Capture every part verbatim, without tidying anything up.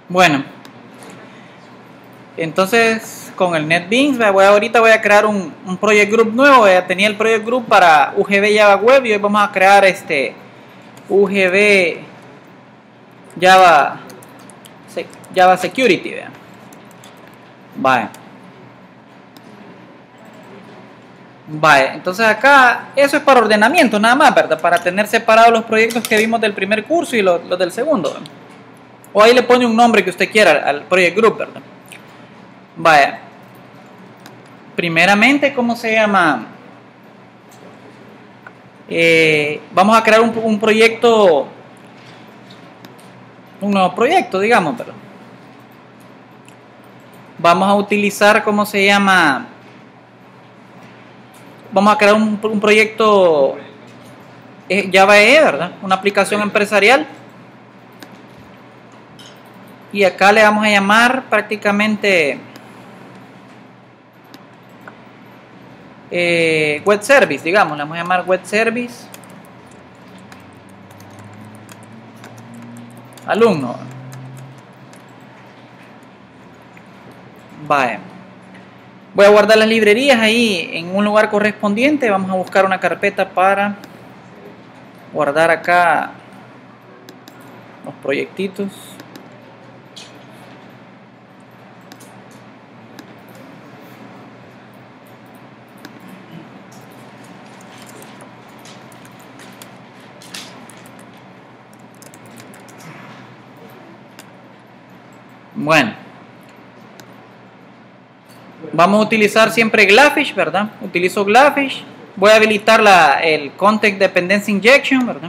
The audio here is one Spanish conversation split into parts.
Bueno, entonces con el NetBeans, voy a, ahorita voy a crear un, un project group nuevo. Ya tenía el project group para U G B Java Web y hoy vamos a crear este U G B Java, Java Security. Vean. Vale. Vale, entonces acá eso es para ordenamiento nada más, ¿verdad? Para tener separados los proyectos que vimos del primer curso y los, los del segundo, ¿verdad? O ahí le pone un nombre que usted quiera al project group, ¿verdad? Vaya. Primeramente, ¿cómo se llama? Eh, vamos a crear un, un proyecto, un nuevo proyecto, digamos, ¿verdad? Vamos a utilizar, ¿cómo se llama? Vamos a crear un, un proyecto Java E E, ¿verdad? Una aplicación empresarial. Y acá le vamos a llamar prácticamente eh, Web Service, digamos. Le vamos a llamar Web Service alumno. Vale. Voy a guardar las librerías ahí en un lugar correspondiente. Vamos a buscar una carpeta para guardar acá los proyectitos. Bueno, vamos a utilizar siempre Glafish, ¿verdad? Utilizo Glafish. Voy a habilitar la, el Context Dependency Injection, ¿verdad?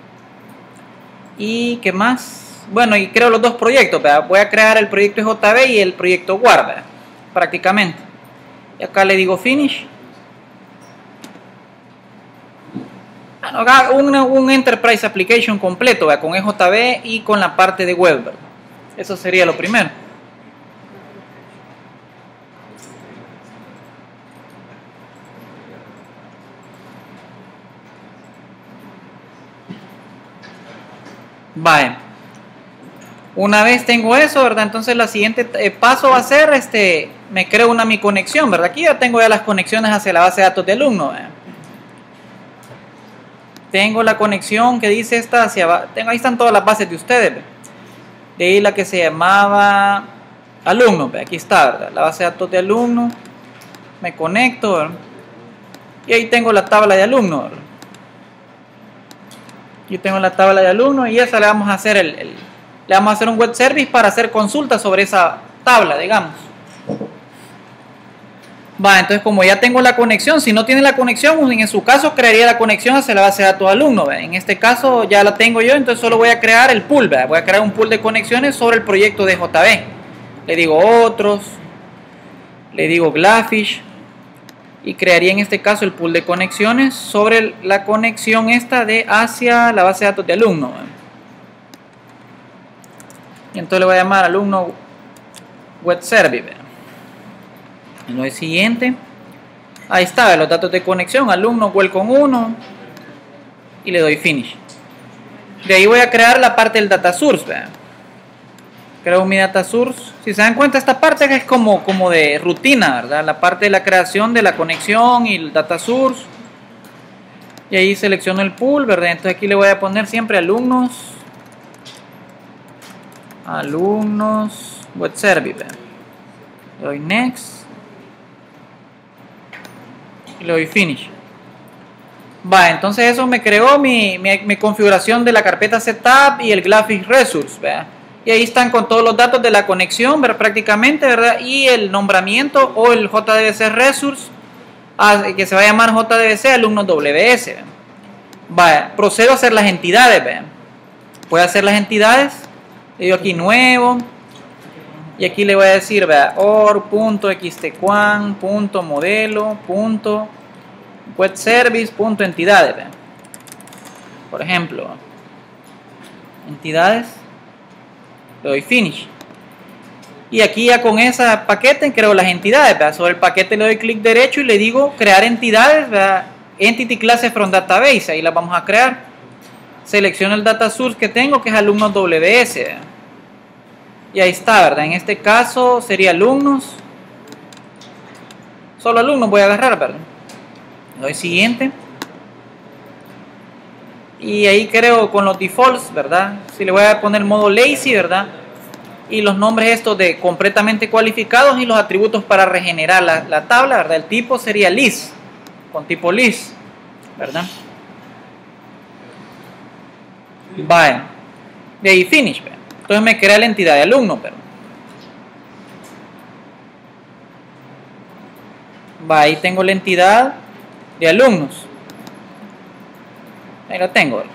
¿Y qué más? Bueno, y creo los dos proyectos, ¿verdad? Voy a crear el proyecto J B y el proyecto War, ¿verdad? Prácticamente. Y acá le digo Finish. Bueno, acá un, un Enterprise Application completo, ¿verdad? Con E J B y con la parte de web, ¿verdad? Eso sería lo primero. Vale. Una vez tengo eso, ¿verdad? Entonces la siguiente eh, paso va a ser, este, me creo una mi conexión, ¿verdad? Aquí ya tengo ya las conexiones hacia la base de datos de alumno, ¿verdad? Tengo la conexión que dice esta hacia, tengo, ahí están todas las bases de ustedes, ¿verdad? De ahí la que se llamaba alumno, ¿verdad? Aquí está, ¿verdad? La base de datos de alumno, me conecto, ¿verdad? Y ahí tengo la tabla de alumno, ¿verdad? Aquí tengo la tabla de alumno y esa le vamos a hacer el, el le vamos a hacer un web service para hacer consultas sobre esa tabla, digamos. Va, entonces como ya tengo la conexión, si no tiene la conexión, en su caso crearía la conexión hacia la base de datos de alumno, ¿verdad? En este caso ya la tengo yo, entonces solo voy a crear el pool, ¿verdad? Voy a crear un pool de conexiones sobre el proyecto de J B. Le digo otros, le digo Glafish y crearía en este caso el pool de conexiones sobre la conexión esta de hacia la base de datos de alumno, ¿verdad? Y entonces le voy a llamar alumno web service, ¿verdad? En lo siguiente, ahí está, los datos de conexión, alumno welcome uno y le doy finish. De ahí voy a crear la parte del data source, ¿verdad? Creo mi data source. Si se dan cuenta, esta parte es como, como de rutina, ¿verdad? La parte de la creación de la conexión y el data source. Y ahí selecciono el pool, ¿verdad? Entonces aquí le voy a poner siempre alumnos alumnos web service, ¿verdad? Le doy next y le doy finish. Va, entonces eso me creó mi, mi, mi configuración de la carpeta setup y el Glafish resource, ¿verdad? Y ahí están con todos los datos de la conexión, ¿verdad? Prácticamente, ¿verdad? Y el nombramiento o el J D B C resource, que se va a llamar J D B C alumnos W S, ¿verdad? Va, procedo a hacer las entidades, ¿verdad? Voy a hacer las entidades, le digo aquí nuevo, y aquí le voy a decir, ¿verdad? or.xtquan.modelo. Web service punto entidades, ¿verdad? Por ejemplo, entidades, le doy finish y aquí ya con ese paquete creo las entidades, ¿verdad? Sobre el paquete le doy clic derecho y le digo crear entidades, ¿verdad? Entity class from database, ahí las vamos a crear. Selecciono el data source que tengo, que es alumnos W S, ¿verdad? Y ahí está, ¿verdad? En este caso sería alumnos. Solo alumnos voy a agarrar, ¿verdad? Le doy siguiente. Y ahí creo con los defaults, ¿verdad? Si le voy a poner modo lazy, ¿verdad? Y los nombres estos de completamente cualificados y los atributos para regenerar la, la tabla, ¿verdad? El tipo sería list, con tipo list, ¿verdad? Vale. De ahí finish, ¿verdad? Entonces me crea la entidad de alumno, pero va, ahí tengo la entidad de alumnos. Ahí lo tengo, ¿verdad?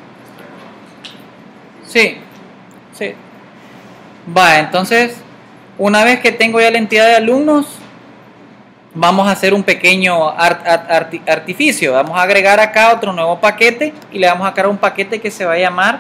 Sí, sí. Va, entonces, una vez que tengo ya la entidad de alumnos, vamos a hacer un pequeño art, art, art, artificio. Vamos a agregar acá otro nuevo paquete y le vamos a crear un paquete que se va a llamar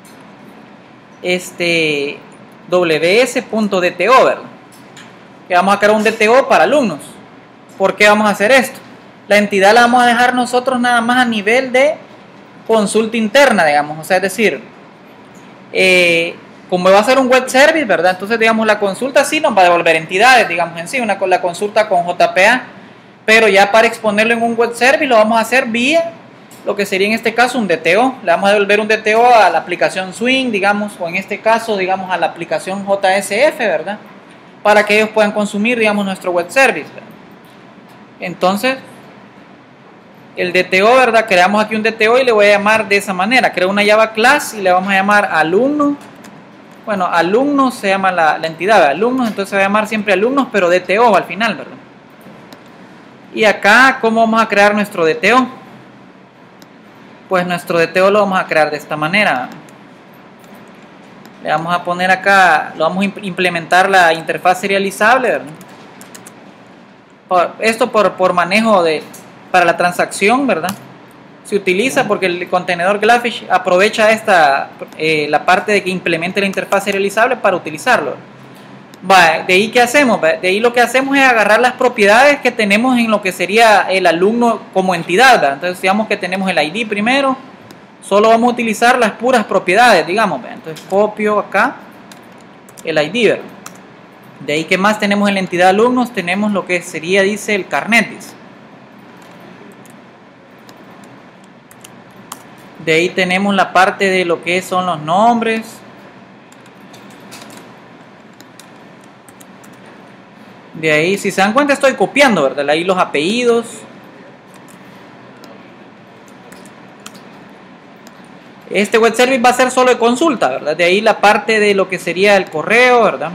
este ws.dto, ¿verdad? Que vamos a crear un D T O para alumnos. ¿Por qué vamos a hacer esto? La entidad la vamos a dejar nosotros nada más a nivel de consulta interna, digamos, o sea, es decir, eh, como va a ser un web service, ¿verdad? Entonces, digamos, la consulta sí nos va a devolver entidades, digamos, en sí, una, la consulta con J P A, pero ya para exponerlo en un web service lo vamos a hacer vía lo que sería en este caso un D T O. Le vamos a devolver un D T O a la aplicación Swing, digamos, o en este caso, digamos, a la aplicación J S F, ¿verdad? Para que ellos puedan consumir, digamos, nuestro web service, ¿verdad? Entonces, el D T O, ¿verdad? Creamos aquí un D T O y le voy a llamar de esa manera. Creo una Java class y le vamos a llamar alumno. Bueno, alumnos se llama la, la entidad, ¿verdad? Alumnos, entonces se va a llamar siempre alumnos, pero D T O al final, ¿verdad? Y acá, ¿cómo vamos a crear nuestro D T O? Pues nuestro D T O lo vamos a crear de esta manera. Le vamos a poner acá, lo vamos a implementar la interfaz serializable, ¿verdad? Esto por, por manejo de, para la transacción, ¿verdad? Se utiliza porque el contenedor Glafish aprovecha esta, eh, la parte de que implemente la interfaz serializable para utilizarlo. Va, de ahí, ¿qué hacemos? De ahí lo que hacemos es agarrar las propiedades que tenemos en lo que sería el alumno como entidad, ¿verdad? Entonces, digamos que tenemos el I D primero, solo vamos a utilizar las puras propiedades, digamos, ¿verdad? Entonces, copio acá el I D, ¿verdad? De ahí, ¿qué más tenemos en la entidad alumnos? Tenemos lo que sería, dice, el carnet, dice. De ahí tenemos la parte de lo que son los nombres. De ahí, si se dan cuenta, estoy copiando, ¿verdad? Ahí los apellidos. Este web service va a ser solo de consulta, ¿verdad? De ahí la parte de lo que sería el correo, ¿verdad?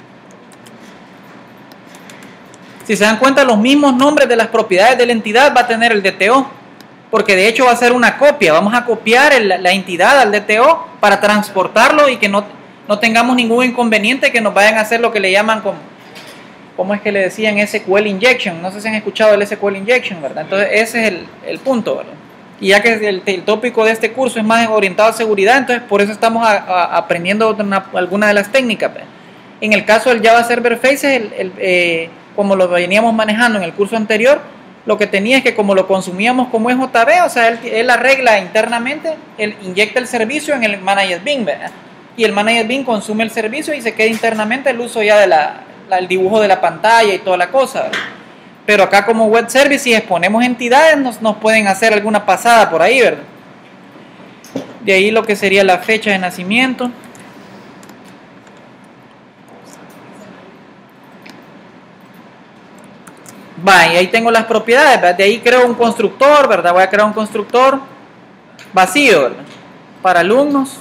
Si se dan cuenta, los mismos nombres de las propiedades de la entidad va a tener el D T O. Porque de hecho va a ser una copia. Vamos a copiar el, la entidad al D T O para transportarlo y que no, no tengamos ningún inconveniente que nos vayan a hacer lo que le llaman como, ¿cómo es que le decían? S Q L injection. No sé si han escuchado el S Q L injection, ¿verdad? Entonces ese es el, el punto, ¿verdad? Y ya que el, el tópico de este curso es más orientado a seguridad, entonces por eso estamos a, a, aprendiendo una, algunas de las técnicas, ¿verdad? En el caso del Java Server Faces, el, el, eh, como lo veníamos manejando en el curso anterior, lo que tenía es que como lo consumíamos como E J B, o sea, él, él arregla internamente, él inyecta el servicio en el Manager Bean, ¿verdad? Y el Manager Bean consume el servicio y se queda internamente el uso ya del de dibujo de la pantalla y toda la cosa, ¿verdad? Pero acá como web service, si exponemos entidades, nos, nos pueden hacer alguna pasada por ahí, ¿verdad? De ahí lo que sería la fecha de nacimiento. Va, y ahí tengo las propiedades, ¿verdad? De ahí creo un constructor, ¿verdad? Voy a crear un constructor vacío, ¿verdad? Para alumnos.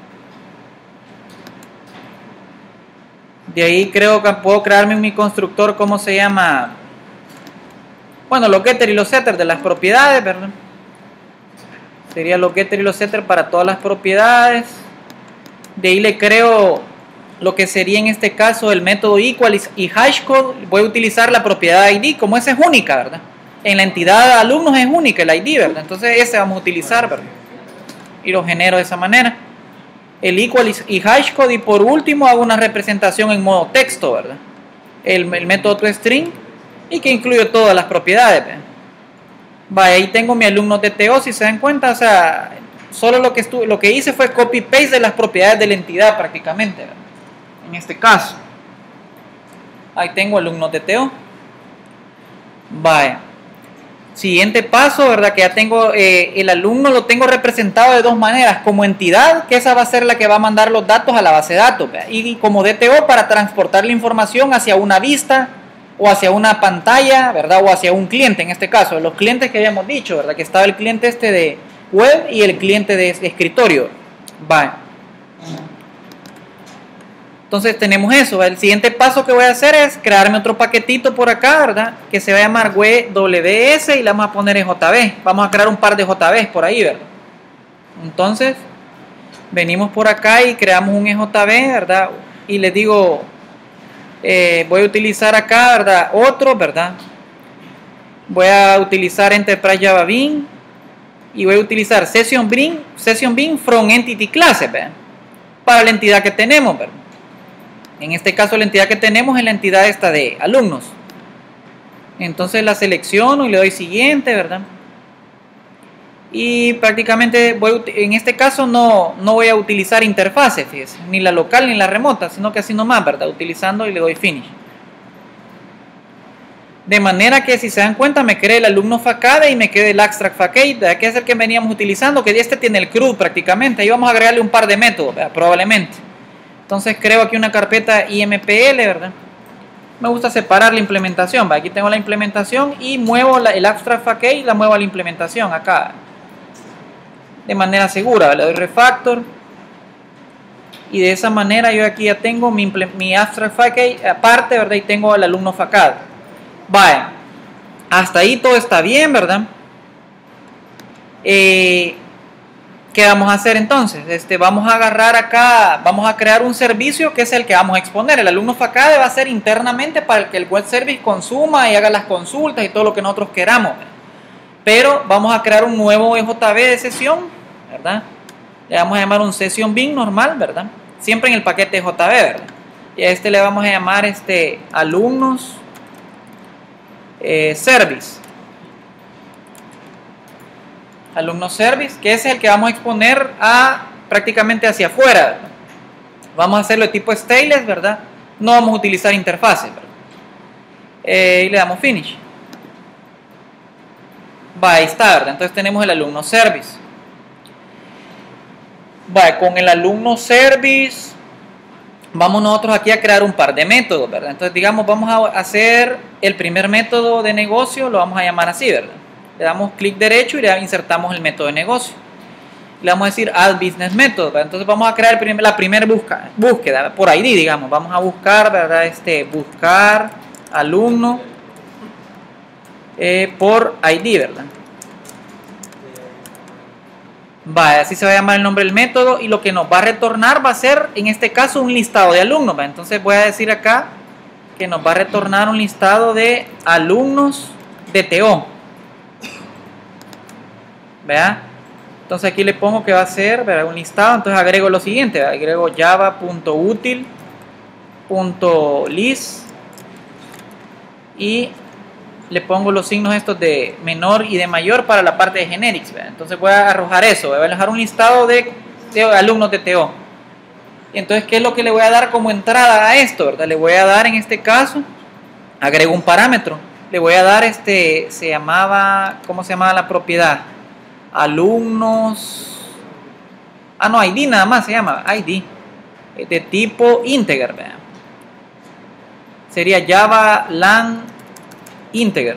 De ahí creo que puedo crearme mi constructor, ¿cómo se llama? Bueno, los getter y los setter de las propiedades, ¿verdad? Sería los getter y los setter para todas las propiedades. De ahí le creo lo que sería en este caso el método equal y hashcode. Voy a utilizar la propiedad I D, como esa es única, ¿verdad? En la entidad de alumnos es única el I D, ¿verdad? Entonces ese vamos a utilizar, ¿verdad? Y lo genero de esa manera. El equal y hashcode, y por último hago una representación en modo texto, ¿verdad? El, el método toString, y que incluye todas las propiedades, ¿verdad? Va, ahí tengo mi alumno D T O, si se dan cuenta, o sea, solo lo que, estuve, lo que hice fue copy-paste de las propiedades de la entidad prácticamente, ¿verdad? en este caso. Ahí tengo alumnos de T O. Vaya. Siguiente paso, ¿verdad? Que ya tengo eh, el alumno, lo tengo representado de dos maneras. Como entidad, que esa va a ser la que va a mandar los datos a la base de datos. ¿verdad? Y como D T O para transportar la información hacia una vista o hacia una pantalla, ¿verdad? O hacia un cliente, en este caso. Los clientes que habíamos dicho, ¿verdad? Que estaba el cliente este de web y el cliente de escritorio. Vaya. Entonces tenemos eso. El siguiente paso que voy a hacer es crearme otro paquetito por acá, ¿verdad? Que se va a llamar W S y le vamos a poner en J B. Vamos a crear un par de J Bs por ahí, ¿verdad? Entonces, venimos por acá y creamos un E J B, ¿verdad? Y les digo, eh, voy a utilizar acá, ¿verdad? Otro, ¿verdad? Voy a utilizar Enterprise Java Bean y voy a utilizar Session Bean, Session Bean from Entity Classes, ¿verdad? Para la entidad que tenemos, ¿verdad? En este caso la entidad que tenemos es la entidad esta de alumnos. Entonces la selecciono y le doy siguiente, ¿verdad? Y prácticamente voy, en este caso no, no voy a utilizar interfaces, fíjense, ni la local ni la remota, sino que así nomás, ¿verdad? Utilizando y le doy finish. De manera que si se dan cuenta me quede el alumno facade y me quede el abstract facade, ¿verdad? Que es el que veníamos utilizando, que este tiene el C R U D prácticamente. Ahí vamos a agregarle un par de métodos, ¿verdad? Probablemente. Entonces creo aquí una carpeta I M P L, ¿verdad? Me gusta separar la implementación, ¿va? Aquí tengo la implementación y muevo la, el abstract facade y la muevo a la implementación acá. De manera segura, ¿va? Le doy refactor. Y de esa manera yo aquí ya tengo mi, mi abstract facade aparte, ¿verdad? Y tengo al alumno facade. Vaya. Hasta ahí todo está bien, ¿verdad? Eh... ¿Qué vamos a hacer entonces? Este, vamos a agarrar acá, vamos a crear un servicio que es el que vamos a exponer. El alumno facade va a ser internamente para que el web service consuma y haga las consultas y todo lo que nosotros queramos. Pero vamos a crear un nuevo E J B de sesión, ¿verdad? Le vamos a llamar un session bean normal, ¿verdad? Siempre en el paquete E J B, ¿verdad? Y a este le vamos a llamar este, alumnos eh, service. Alumno service, que es el que vamos a exponer a prácticamente hacia afuera. Vamos a hacerlo de tipo stateless, ¿verdad? No vamos a utilizar interfaces, ¿verdad? Eh, y le damos finish. Va, ahí está, ¿verdad? Entonces tenemos el alumno service. Va, con el alumno service vamos nosotros aquí a crear un par de métodos, ¿verdad? Entonces digamos, vamos a hacer el primer método de negocio, lo vamos a llamar así, ¿verdad? Le damos clic derecho y le insertamos el método de negocio. Le vamos a decir Add Business Method. ¿verdad? Entonces vamos a crear el primer, la primera busca, búsqueda por I D, digamos. Vamos a buscar, ¿verdad? Este, buscar alumno eh, por I D, ¿verdad? Vale, así se va a llamar el nombre del método y lo que nos va a retornar va a ser, en este caso, un listado de alumnos. ¿verdad? Entonces voy a decir acá que nos va a retornar un listado de alumnos de T O. ¿Vea? Entonces aquí le pongo que va a ser, ¿verdad? Un listado, entonces agrego lo siguiente, ¿verdad? Agrego java.util.list y le pongo los signos estos de menor y de mayor para la parte de generics, ¿verdad? Entonces voy a arrojar eso, voy a arrojar un listado de, de alumnos de T O. Y entonces, ¿qué es lo que le voy a dar como entrada a esto, ¿verdad? Le voy a dar, en este caso, agrego un parámetro, le voy a dar este, se llamaba, ¿cómo se llamaba la propiedad? Alumnos, ah no, I D nada más se llama, I D, de tipo integer, ¿verdad? Sería Java Lang integer.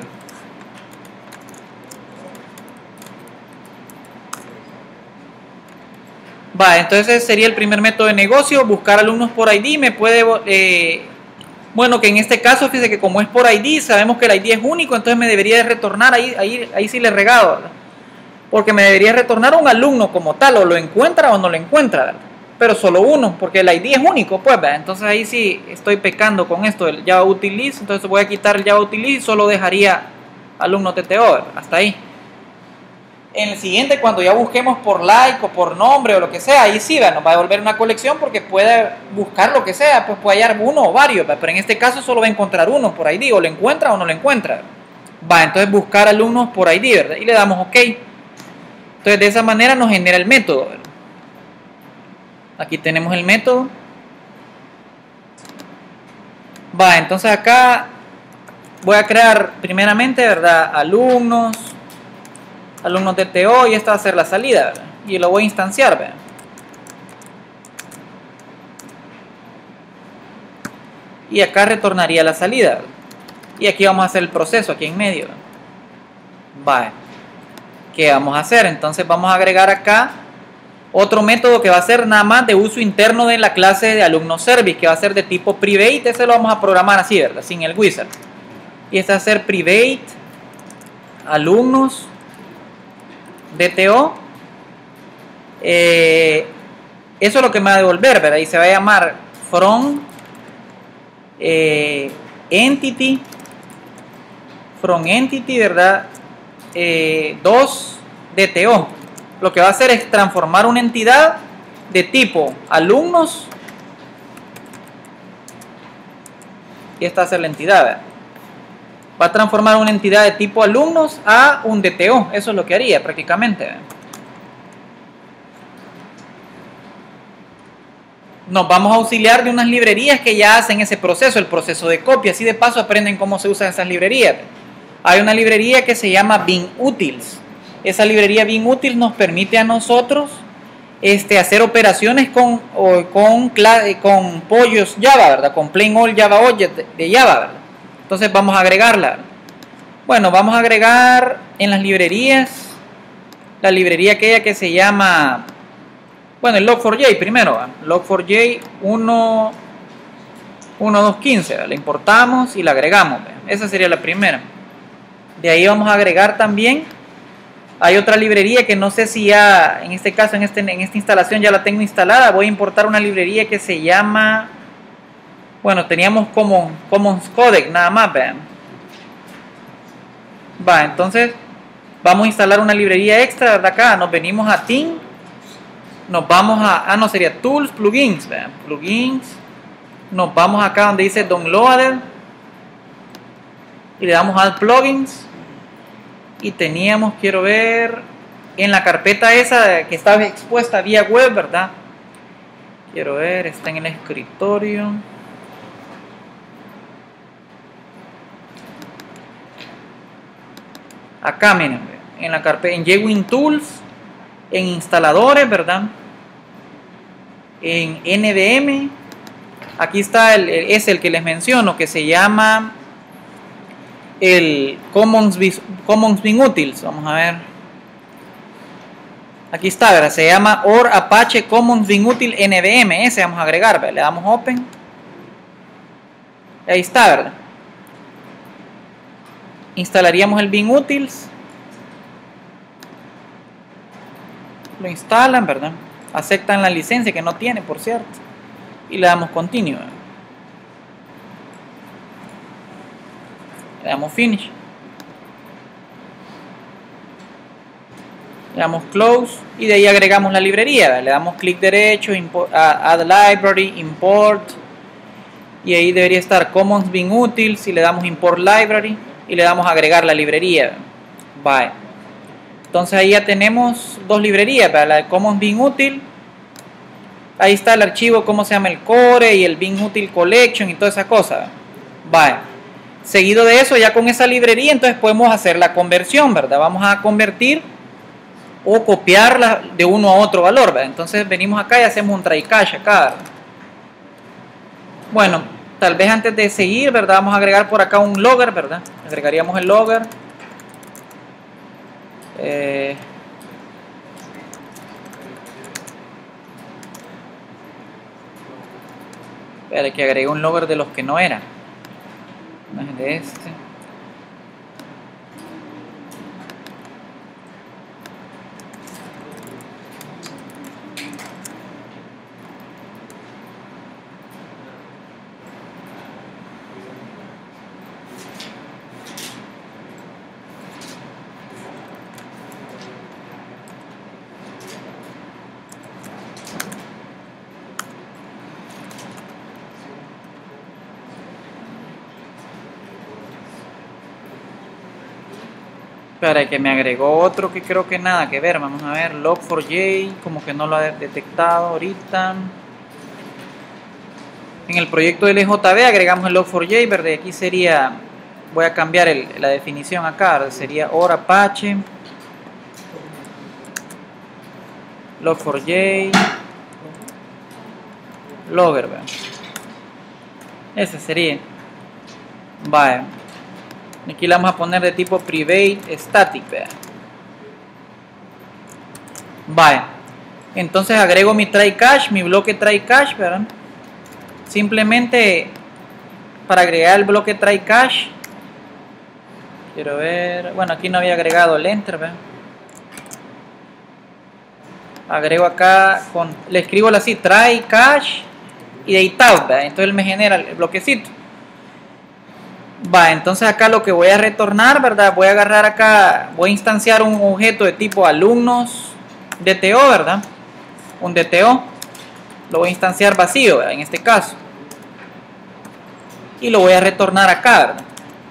Va, entonces sería el primer método de negocio, buscar alumnos por I D, me puede, eh, bueno, que en este caso, fíjese que como es por I D, sabemos que el I D es único, entonces me debería de retornar, ahí, ahí, ahí sí le he regado, ¿verdad? Porque me debería retornar un alumno como tal, o lo encuentra o no lo encuentra, ¿verdad? Pero solo uno, porque el I D es único, pues, ¿verdad? Entonces ahí sí estoy pecando con esto del Java Utilist, entonces voy a quitar el Java Utilist y solo dejaría alumnos T T O, ¿verdad? Hasta ahí. En el siguiente, cuando ya busquemos por like o por nombre o lo que sea, ahí sí, ¿verdad? Nos va a devolver una colección porque puede buscar lo que sea, pues puede hallar uno o varios, ¿verdad? Pero en este caso solo va a encontrar uno por I D, o lo encuentra o no lo encuentra, ¿verdad? Va, entonces buscar alumnos por I D, ¿verdad? Y le damos OK. Entonces de esa manera nos genera el método, ¿verdad? Aquí tenemos el método. Va, entonces acá voy a crear primeramente, ¿verdad? Alumnos, alumnos de T O, y esta va a ser la salida, ¿verdad? Y lo voy a instanciar, ¿verdad? Y acá retornaría la salida, ¿verdad? Y aquí vamos a hacer el proceso, aquí en medio, ¿verdad? Vale. ¿Qué vamos a hacer? Entonces vamos a agregar acá otro método que va a ser nada más de uso interno de la clase de alumno service, que va a ser de tipo private. Ese lo vamos a programar así, ¿verdad? Sin el wizard. Y este va a ser private alumnos D T O. Eh, eso es lo que me va a devolver, ¿verdad? Y se va a llamar from eh, entity from entity, ¿verdad? Eh, dos D T O. Lo que va a hacer es transformar una entidad de tipo alumnos, y esta va a ser la entidad, ¿verdad? Va a transformar una entidad de tipo alumnos a un D T O. Eso es lo que haría prácticamente, ¿verdad? Nos vamos a auxiliar de unas librerías que ya hacen ese proceso, el proceso de copia. Así de paso aprenden cómo se usan esas librerías. Hay una librería que se llama BeanUtils. Esa librería BeanUtils nos permite a nosotros este, hacer operaciones con, o, con, con pollos Java, ¿verdad? Con plain old Java Object de Java, ¿verdad? Entonces vamos a agregarla. Bueno, vamos a agregar en las librerías la librería aquella que se llama, bueno, el log four j primero, ¿verdad? log four j uno punto dos punto quince, ¿verdad? La importamos y la agregamos, ¿verdad? Esa sería la primera. De ahí vamos a agregar también, hay otra librería que no sé si ya, en este caso, en, este, en esta instalación ya la tengo instalada. Voy a importar una librería que se llama, bueno, teníamos Common, Commons Codec nada más, vean. Va, entonces vamos a instalar una librería extra, ¿verdad? Acá nos venimos a Team, nos vamos a, ah no, sería Tools, Plugins, vean, Plugins, nos vamos acá donde dice Downloader y le damos a Plugins. Y teníamos, quiero ver, en la carpeta esa que estaba expuesta vía web, ¿verdad? Quiero ver, está en el escritorio. Acá, miren, en la carpeta, en JWin Tools, en instaladores, ¿verdad? En N V M. Aquí está, el, es el que les menciono, que se llama el Commons, Commons BeanUtils. Vamos a ver. Aquí está, ¿verdad? Se llama or Apache Commons BeanUtil N V M. Ese vamos a agregar, ¿verdad? Le damos Open. Ahí está, ¿verdad? Instalaríamos el BeanUtils. Lo instalan, ¿verdad? Aceptan la licencia que no tiene, por cierto. Y le damos Continue, ¿verdad? Le damos Finish. Le damos Close. Y de ahí agregamos la librería, ¿verdad? Le damos clic derecho, import, Add Library, Import. Y ahí debería estar Commons BeanUtils. Y le damos Import Library. Y le damos agregar la librería. Bye. Entonces ahí ya tenemos dos librerías, ¿verdad? La de Commons BeanUtil. Ahí está el archivo, cómo se llama el core y el BeanUtil Collection y toda esa cosa. Bye. Seguido de eso, ya con esa librería, entonces podemos hacer la conversión, ¿verdad? Vamos a convertir o copiarla de uno a otro valor, ¿verdad? Entonces venimos acá y hacemos un try catch acá, ¿verdad? Bueno, tal vez antes de seguir, ¿verdad? Vamos a agregar por acá un logger, ¿verdad? Agregaríamos el logger. Eh, espera, que agregué un logger de los que no eran. No es de este. Espera, que me agregó otro que creo que nada que ver. Vamos a ver, log four j, como que no lo ha detectado ahorita. En el proyecto L J B agregamos el log four j, ¿verdad? Aquí sería, voy a cambiar el, la definición acá, ¿verdad? Sería or Apache log four j logger, ¿verdad? Ese sería. Vale. Aquí le vamos a poner de tipo private static, ¿verdad? Vale. Entonces agrego mi try cache, mi bloque try cache, ¿verdad? Simplemente para agregar el bloque try cache, quiero ver, bueno, aquí no había agregado el enter, ¿verdad? Agrego acá, con, le escribo así, try cache y de ahí tab, ¿verdad? Entonces él me genera el bloquecito. Va, entonces acá lo que voy a retornar, ¿verdad? Voy a agarrar acá, voy a instanciar un objeto de tipo alumnos D T O, ¿verdad? Un D T O, lo voy a instanciar vacío, ¿verdad? En este caso. Y lo voy a retornar acá, ¿verdad?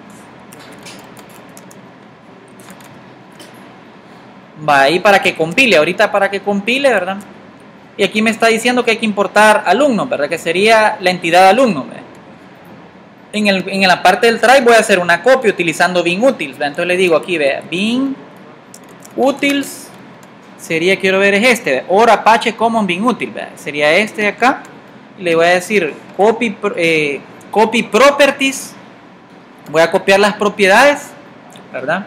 Va ahí para que compile, ahorita para que compile, ¿verdad? Y aquí me está diciendo que hay que importar alumnos, ¿verdad? Que sería la entidad alumno, ¿verdad? En, el, en la parte del try voy a hacer una copia utilizando bin utils, ¿verdad? Entonces le digo aquí, vea, bin utils sería, quiero ver, es este, ¿verdad? Or Apache common bin util, ¿verdad? Sería este de acá. Y le voy a decir copy, eh, copy properties. Voy a copiar las propiedades, ¿verdad?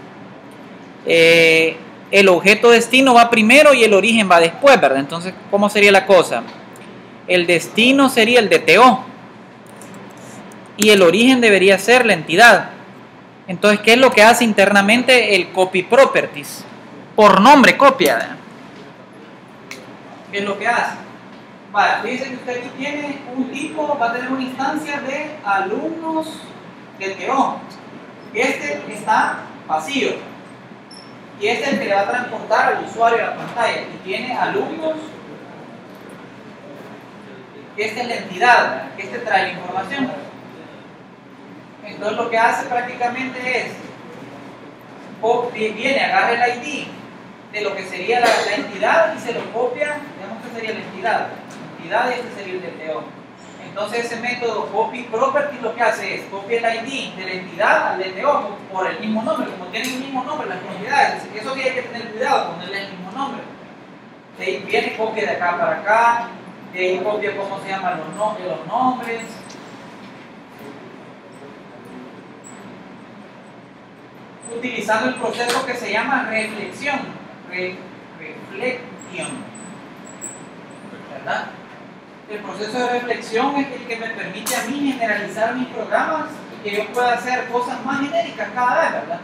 Eh, el objeto destino va primero y el origen va después, ¿verdad? Entonces, ¿cómo sería la cosa? El destino sería el D T O y el origen debería ser la entidad. Entonces, ¿qué es lo que hace internamente el copy properties? Por nombre copia, ¿verdad? ¿Qué es lo que hace? Vale, dice que usted aquí tiene un tipo, va a tener una instancia de alumnos D T O. Este está vacío. Y este es el que le va a transportar al usuario a la pantalla. Y tiene alumnos. Esta es la entidad, que este trae la información. Entonces lo que hace prácticamente es, viene, agarra el I D de lo que sería la, la entidad y se lo copia, digamos que sería la entidad. La entidad y este sería el D T O. Entonces ese método copy property lo que hace es copia el I D de la entidad al D T O por el mismo nombre, como tienen el mismo nombre las propiedades. Eso sí hay que tener cuidado, ponerle el mismo nombre. De ahí viene, copia de acá para acá, de ahí copia cómo se llaman los, no, los nombres. Utilizando el proceso que se llama reflexión. Re, reflexión. ¿Verdad? El proceso de reflexión es el que me permite a mí generalizar mis programas y que yo pueda hacer cosas más genéricas cada vez, ¿verdad?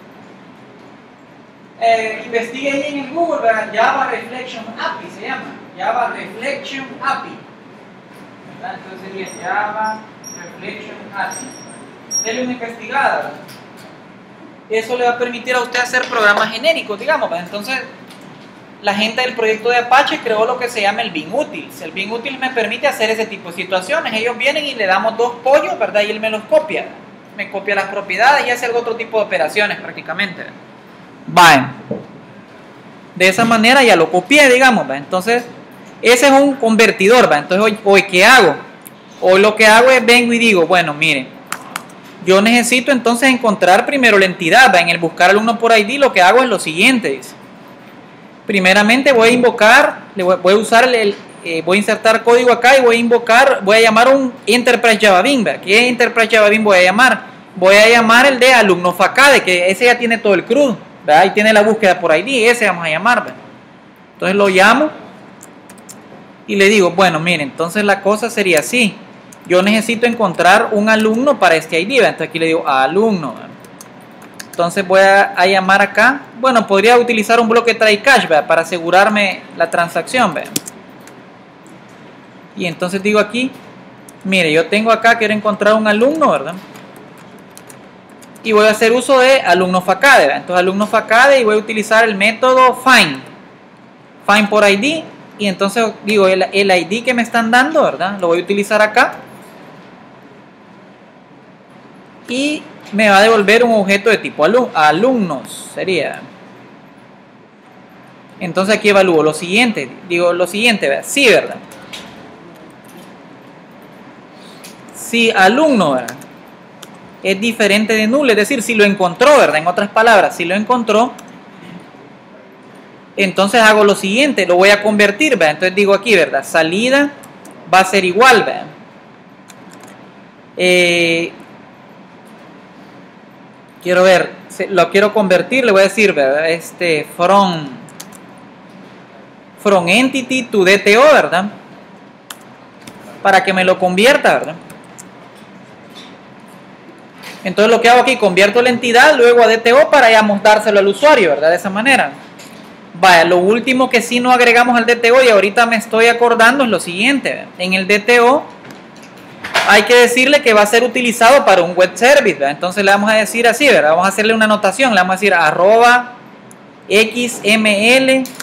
Eh, investigue ahí en el Google, ¿verdad? Java Reflection A P I se llama. Java Reflection A P I. ¿Verdad? Entonces sería Java Reflection A P I. Dele una investigada, ¿verdad? Eso le va a permitir a usted hacer programas genéricos, digamos, ¿verdad? Entonces, la gente del proyecto de Apache creó lo que se llama el bin utils. El bin utils me permite hacer ese tipo de situaciones. Ellos vienen y le damos dos pollos, ¿verdad? Y él me los copia. Me copia las propiedades y hace algo otro tipo de operaciones prácticamente. Vale. De esa manera ya lo copié, digamos, ¿verdad? Entonces, ese es un convertidor, ¿verdad? Entonces, hoy, hoy ¿qué hago? Hoy lo que hago es vengo y digo, bueno, mire, yo necesito entonces encontrar primero la entidad, ¿verdad? En el buscar alumno por I D lo que hago es lo siguiente, dice. Primeramente voy a invocar, voy a usar el, el eh, voy a insertar código acá y voy a invocar, voy a llamar un Enterprise Java Bean. ¿Qué Enterprise Java Bean voy a llamar? Voy a llamar el de alumno facade, que ese ya tiene todo el C R U D, ¿verdad? Ahí tiene la búsqueda por I D, ese vamos a llamar, ¿verdad? Entonces lo llamo y le digo, bueno, miren, entonces la cosa sería así. Yo necesito encontrar un alumno para este I D, ¿verdad? Entonces aquí le digo alumno, ¿verdad? Entonces voy a, a llamar acá. Bueno, podría utilizar un bloque try cache, ¿verdad? Para asegurarme la transacción, ¿verdad? Y entonces digo aquí, mire, yo tengo acá, quiero encontrar un alumno, ¿verdad? Y voy a hacer uso de alumno facade, ¿verdad? Entonces alumno facade y voy a utilizar el método find. Find por I D. Y entonces digo, el, el I D que me están dando, ¿verdad? Lo voy a utilizar acá. Y me va a devolver un objeto de tipo alum alumnos, sería. Entonces aquí evalúo lo siguiente, digo lo siguiente, ¿verdad? Sí, ¿verdad? si alumno, ¿verdad?, es diferente de null, es decir, si lo encontró, ¿verdad? En otras palabras, si lo encontró, entonces hago lo siguiente, lo voy a convertir, ¿verdad? Entonces digo aquí, ¿verdad?, salida va a ser igual, ¿verdad? Eh, quiero ver, lo quiero convertir, le voy a decir, ¿verdad?, este, from, from entity to D T O, ¿verdad?, para que me lo convierta, ¿verdad? Entonces lo que hago aquí, convierto la entidad luego a D T O para ya mostrárselo al usuario, ¿verdad?, de esa manera. Vaya, lo último que sí no agregamos al D T O y ahorita me estoy acordando es lo siguiente, ¿verdad? En el D T O hay que decirle que va a ser utilizado para un web service, ¿verdad? Entonces le vamos a decir así, ¿verdad? Vamos a hacerle una anotación, le vamos a decir arroba xml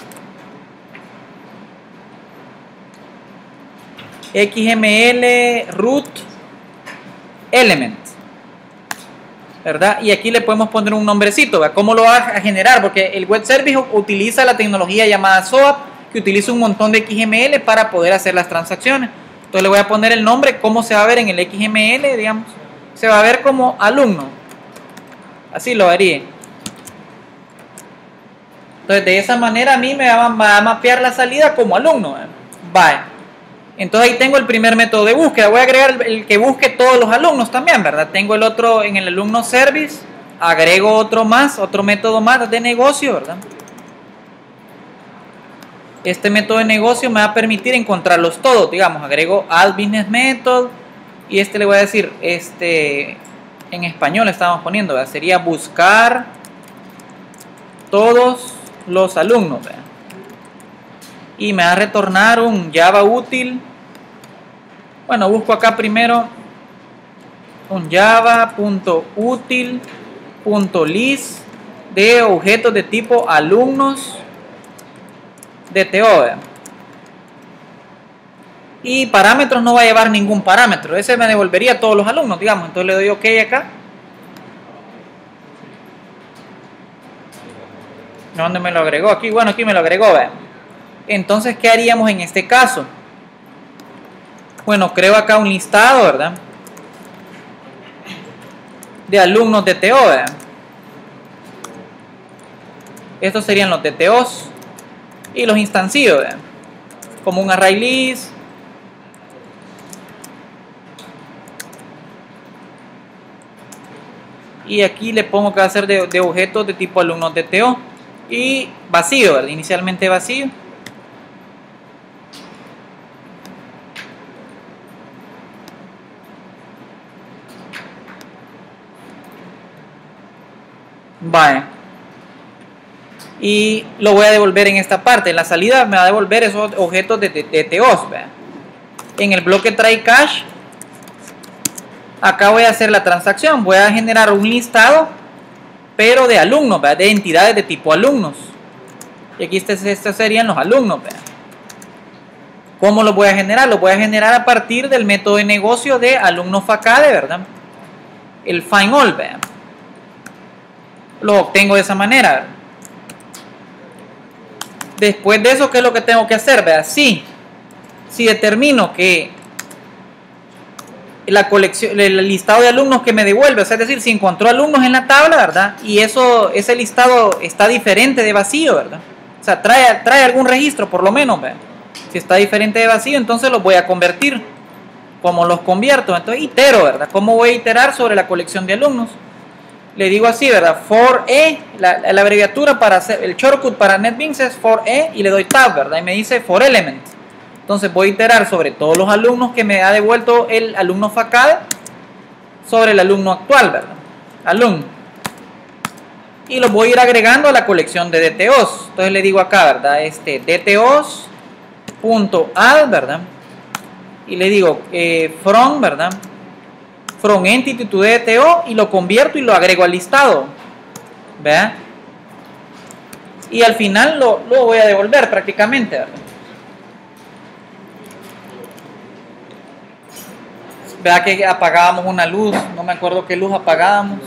xml root element, ¿verdad? Y aquí le podemos poner un nombrecito, ¿verdad? ¿Cómo lo va a generar? Porque el web service utiliza la tecnología llamada SOAP, que utiliza un montón de X M L para poder hacer las transacciones. Entonces le voy a poner el nombre, cómo se va a ver en el X M L, digamos. Se va a ver como alumno. Así lo haría. Entonces de esa manera a mí me va, va a mapear la salida como alumno, ¿eh? Vale. Entonces ahí tengo el primer método de búsqueda. Voy a agregar el, el que busque todos los alumnos también, ¿verdad? Tengo el otro en el alumno service. Agrego otro más, otro método más de negocio, ¿verdad? Este método de negocio me va a permitir encontrarlos todos, digamos, agrego add business method y este le voy a decir, este, en español le estamos poniendo, ¿verdad?, sería buscar todos los alumnos, ¿verdad?, y me va a retornar un Java útil. Bueno, busco acá primero un java.util.list de objetos de tipo alumnos D T O, ¿verdad? Y parámetros no va a llevar ningún parámetro, ese me devolvería a todos los alumnos, digamos. Entonces le doy OK acá. ¿Dónde me lo agregó? Aquí, bueno, aquí me lo agregó, ¿verdad? Entonces, ¿qué haríamos en este caso? Bueno, creo acá un listado, ¿verdad?, de alumnos D T O, ¿verdad? Estos serían los D T Os y los instancio, ¿verdad?, como un array list. Y aquí le pongo que va a ser de, de objetos de tipo alumnos D T O y vacío, ¿verdad?, inicialmente vacío. Vale. Y lo voy a devolver en esta parte. En la salida me va a devolver esos objetos de, de, de D T Os, ¿verdad? En el bloque try cache, acá voy a hacer la transacción. Voy a generar un listado, pero de alumnos, ¿verdad?, de entidades de tipo alumnos. Y aquí estos, estos serían los alumnos, ¿verdad? ¿Cómo los voy a generar? Los voy a generar a partir del método de negocio de alumnos facade, ¿verdad? El find all, ¿verdad? Lo obtengo de esa manera, ¿verdad? Después de eso, ¿qué es lo que tengo que hacer? ¿Verdad? Sí, si determino que la colección, el listado de alumnos que me devuelve, o sea, es decir, si encontró alumnos en la tabla, ¿verdad?, y eso, ese listado está diferente de vacío, ¿verdad?, o sea, trae, trae algún registro por lo menos, ¿verdad?, si está diferente de vacío, entonces los voy a convertir. ¿Cómo los convierto? Entonces itero, ¿verdad? ¿Cómo voy a iterar sobre la colección de alumnos? Le digo así, ¿verdad? For E, la, la abreviatura para hacer el shortcut para NetBeans es for E y le doy tab, ¿verdad? Y me dice for element. Entonces voy a iterar sobre todos los alumnos que me ha devuelto el alumno facade sobre el alumno actual, ¿verdad? Alumno. Y los voy a ir agregando a la colección de D T Os. Entonces le digo acá, ¿verdad? Este dtos.add, ¿verdad? Y le digo eh, from, ¿verdad? From entity to D T O y lo convierto y lo agrego al listado. ¿Verdad? Y al final lo, lo voy a devolver prácticamente, ¿verdad? Vea que apagábamos una luz, no me acuerdo qué luz apagábamos.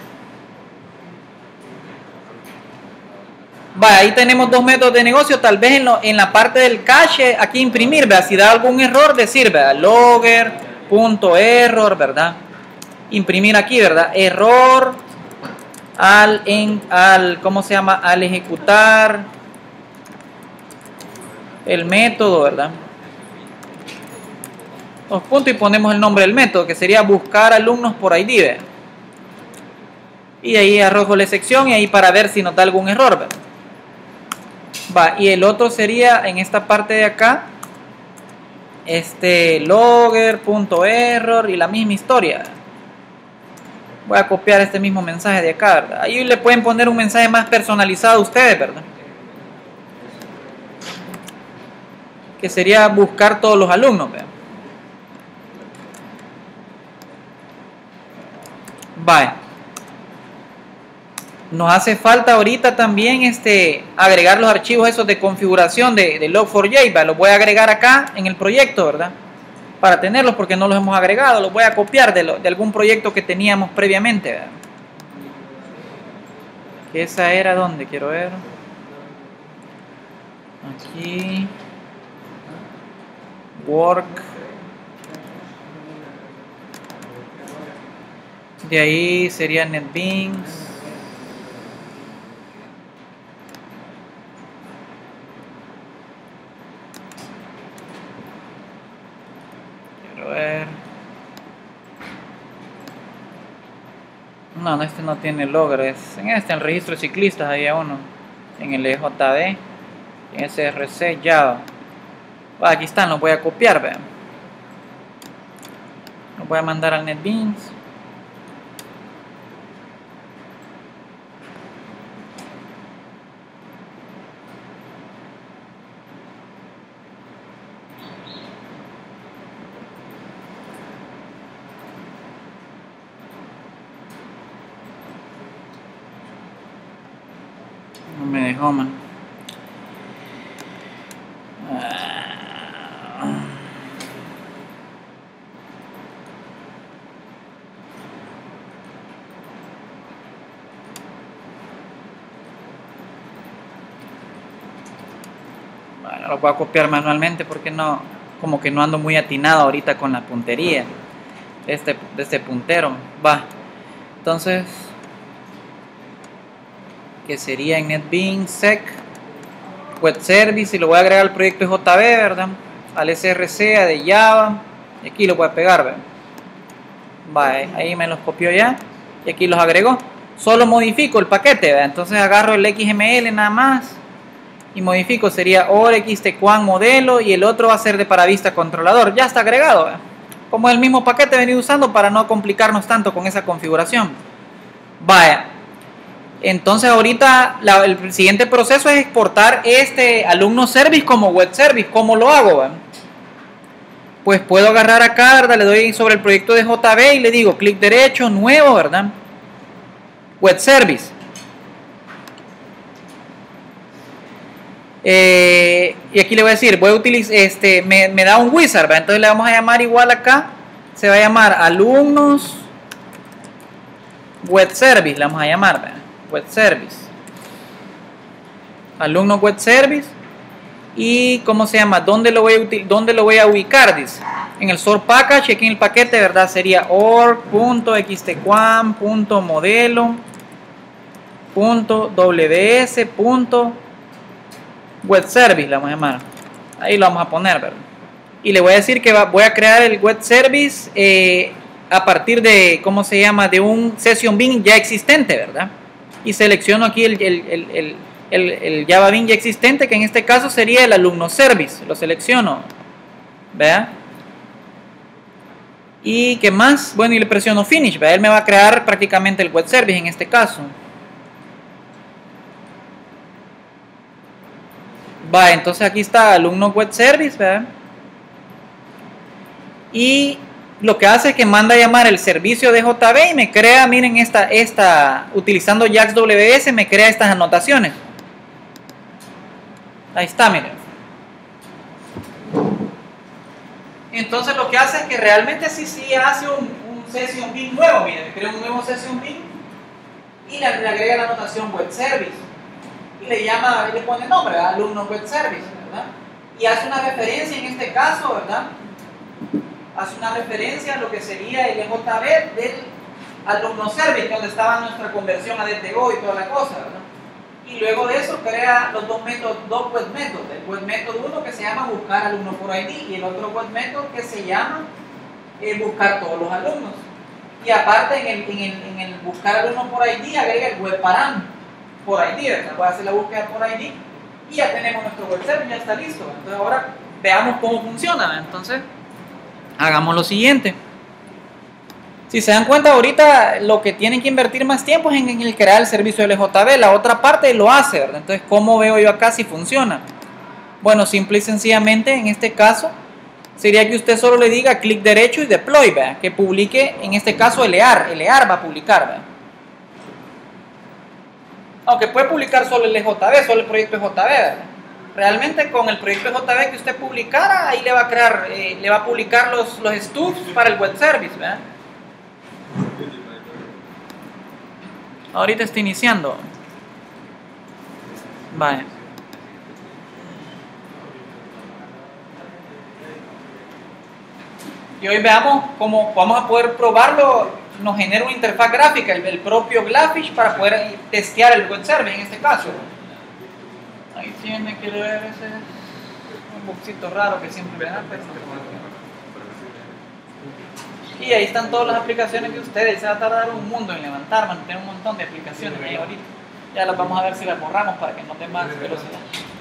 Vaya, ahí tenemos dos métodos de negocio, tal vez en, lo, en la parte del cache, aquí imprimir, vea, si da algún error, decir, vea, logger, punto error, ¿verdad? Imprimir aquí, ¿verdad? Error al, en, al, ¿cómo se llama? Al ejecutar el método, ¿verdad? Dos puntos y ponemos el nombre del método, que sería buscar alumnos por I D, ¿verdad? Y ahí arrojo la sección y ahí para ver si nos da algún error, ¿verdad? Va, y el otro sería en esta parte de acá, este logger.error y la misma historia. Voy a copiar este mismo mensaje de acá, ¿verdad? Ahí le pueden poner un mensaje más personalizado a ustedes, ¿verdad? Que sería buscar todos los alumnos, ¿verdad? Vale. Nos hace falta ahorita también este, agregar los archivos esos de configuración de, de log four j, ¿verdad? Los voy a agregar acá en el proyecto, ¿verdad? Para tenerlos porque no los hemos agregado. Los voy a copiar de, lo, de algún proyecto que teníamos previamente, ¿verdad? Que esa era donde, quiero ver. Aquí. Work. De ahí sería NetBeans. Ver. No, no, este no tiene logger, es en este, en el registro de ciclistas había uno, en el E J B, en S R C, Java. Va, aquí están, los voy a copiar, vean. Los voy a mandar al NetBeans. No me dejó, man. Bueno, lo voy a copiar manualmente porque no, como que no ando muy atinado ahorita con la puntería de este, de este puntero. Va, entonces, que sería en NetBeans sec web service y lo voy a agregar al proyecto de J B, ¿verdad? Al S R C, a de Java, y aquí lo voy a pegar, ¿verdad? Va, ahí me los copió ya y aquí los agregó. Solo modifico el paquete, ¿verdad? Entonces agarro el X M L nada más y modifico, sería or xtquan modelo y el otro va a ser de paravista controlador. Ya está agregado, ¿verdad? Como es el mismo paquete he venido usando para no complicarnos tanto con esa configuración. Vaya, entonces ahorita la, el siguiente proceso es exportar este alumno service como web service. ¿Cómo lo hago? ¿verdad? Pues puedo agarrar acá, ¿verdad? Le doy sobre el proyecto de J B y le digo clic derecho, nuevo, ¿verdad? Web service. Eh, y aquí le voy a decir, voy a utilizar, este, me, me da un wizard, ¿verdad? Entonces le vamos a llamar igual acá, se va a llamar alumnos web service, le vamos a llamar, ¿verdad? Web service. Alumnos web service. Y ¿cómo se llama? ¿Dónde lo voy a, dónde lo voy a ubicar? Dice. En el source package, aquí en el paquete, ¿verdad? Sería org.xtquan.modelo.ws.web service, le vamos a llamar. Ahí lo vamos a poner, ¿verdad? Y le voy a decir que va, voy a crear el web service eh, a partir de, ¿cómo se llama? De un session bin ya existente, ¿verdad? Y selecciono aquí el, el, el, el El, el Java bin ya existente, que en este caso sería el alumno service. Lo selecciono, vea. Y qué más, bueno, y le presiono finish, vea. Él me va a crear prácticamente el web service en este caso. Va, entonces aquí está alumno web service, vea. Y lo que hace es que manda a llamar el servicio de J B y me crea, miren, esta, esta utilizando Jax W S me crea estas anotaciones. Ahí está, miren. Entonces lo que hace es que realmente sí, sí hace un, un session bin nuevo, miren, crea un nuevo session bin y le, le agrega la anotación web service y le llama, y le pone nombre, ¿verdad? Alumno web service, ¿verdad? Y hace una referencia en este caso, ¿verdad? hace una referencia a lo que sería el E J B del alumno service, donde estaba nuestra conversión a D T O y toda la cosa, ¿verdad? Y luego de eso crea los dos métodos, dos web métodos. El web método uno que se llama buscar alumno por I D y el otro web método que se llama eh, buscar todos los alumnos. Y aparte en el, en el, en el buscar alumno por I D agrega el web param por I D, ¿verdad? Voy a hacer la búsqueda por I D y ya tenemos nuestro web service, ya está listo. Entonces ahora veamos cómo funciona. Entonces hagamos lo siguiente. Si se dan cuenta, ahorita lo que tienen que invertir más tiempo es en, en el crear el servicio L J B. La otra parte lo hace, ¿verdad? Entonces, ¿cómo veo yo acá si funciona? Bueno, simple y sencillamente, en este caso, sería que usted solo le diga clic derecho y deploy, ¿verdad? Que publique, en este caso, L E A R. L E A R va a publicar, ¿verdad? Aunque puede publicar solo el E J B, solo el proyecto E J B, ¿verdad? Realmente con el proyecto E J B que usted publicara, ahí le va a crear, eh, le va a publicar los, los stubs para el web service, ¿verdad? Ahorita está iniciando. Vale. Y hoy veamos cómo vamos a poder probarlo. Nos genera una interfaz gráfica, el, el propio Glafish, para poder testear el web service en este caso. Ahí tiene que ver ese un boxito raro que siempre me da. Y ahí están todas las aplicaciones de ustedes. Se va a tardar un mundo en levantar, mantener un montón de aplicaciones ahí ahorita. Ya las vamos a ver si las borramos para que no dé más velocidad.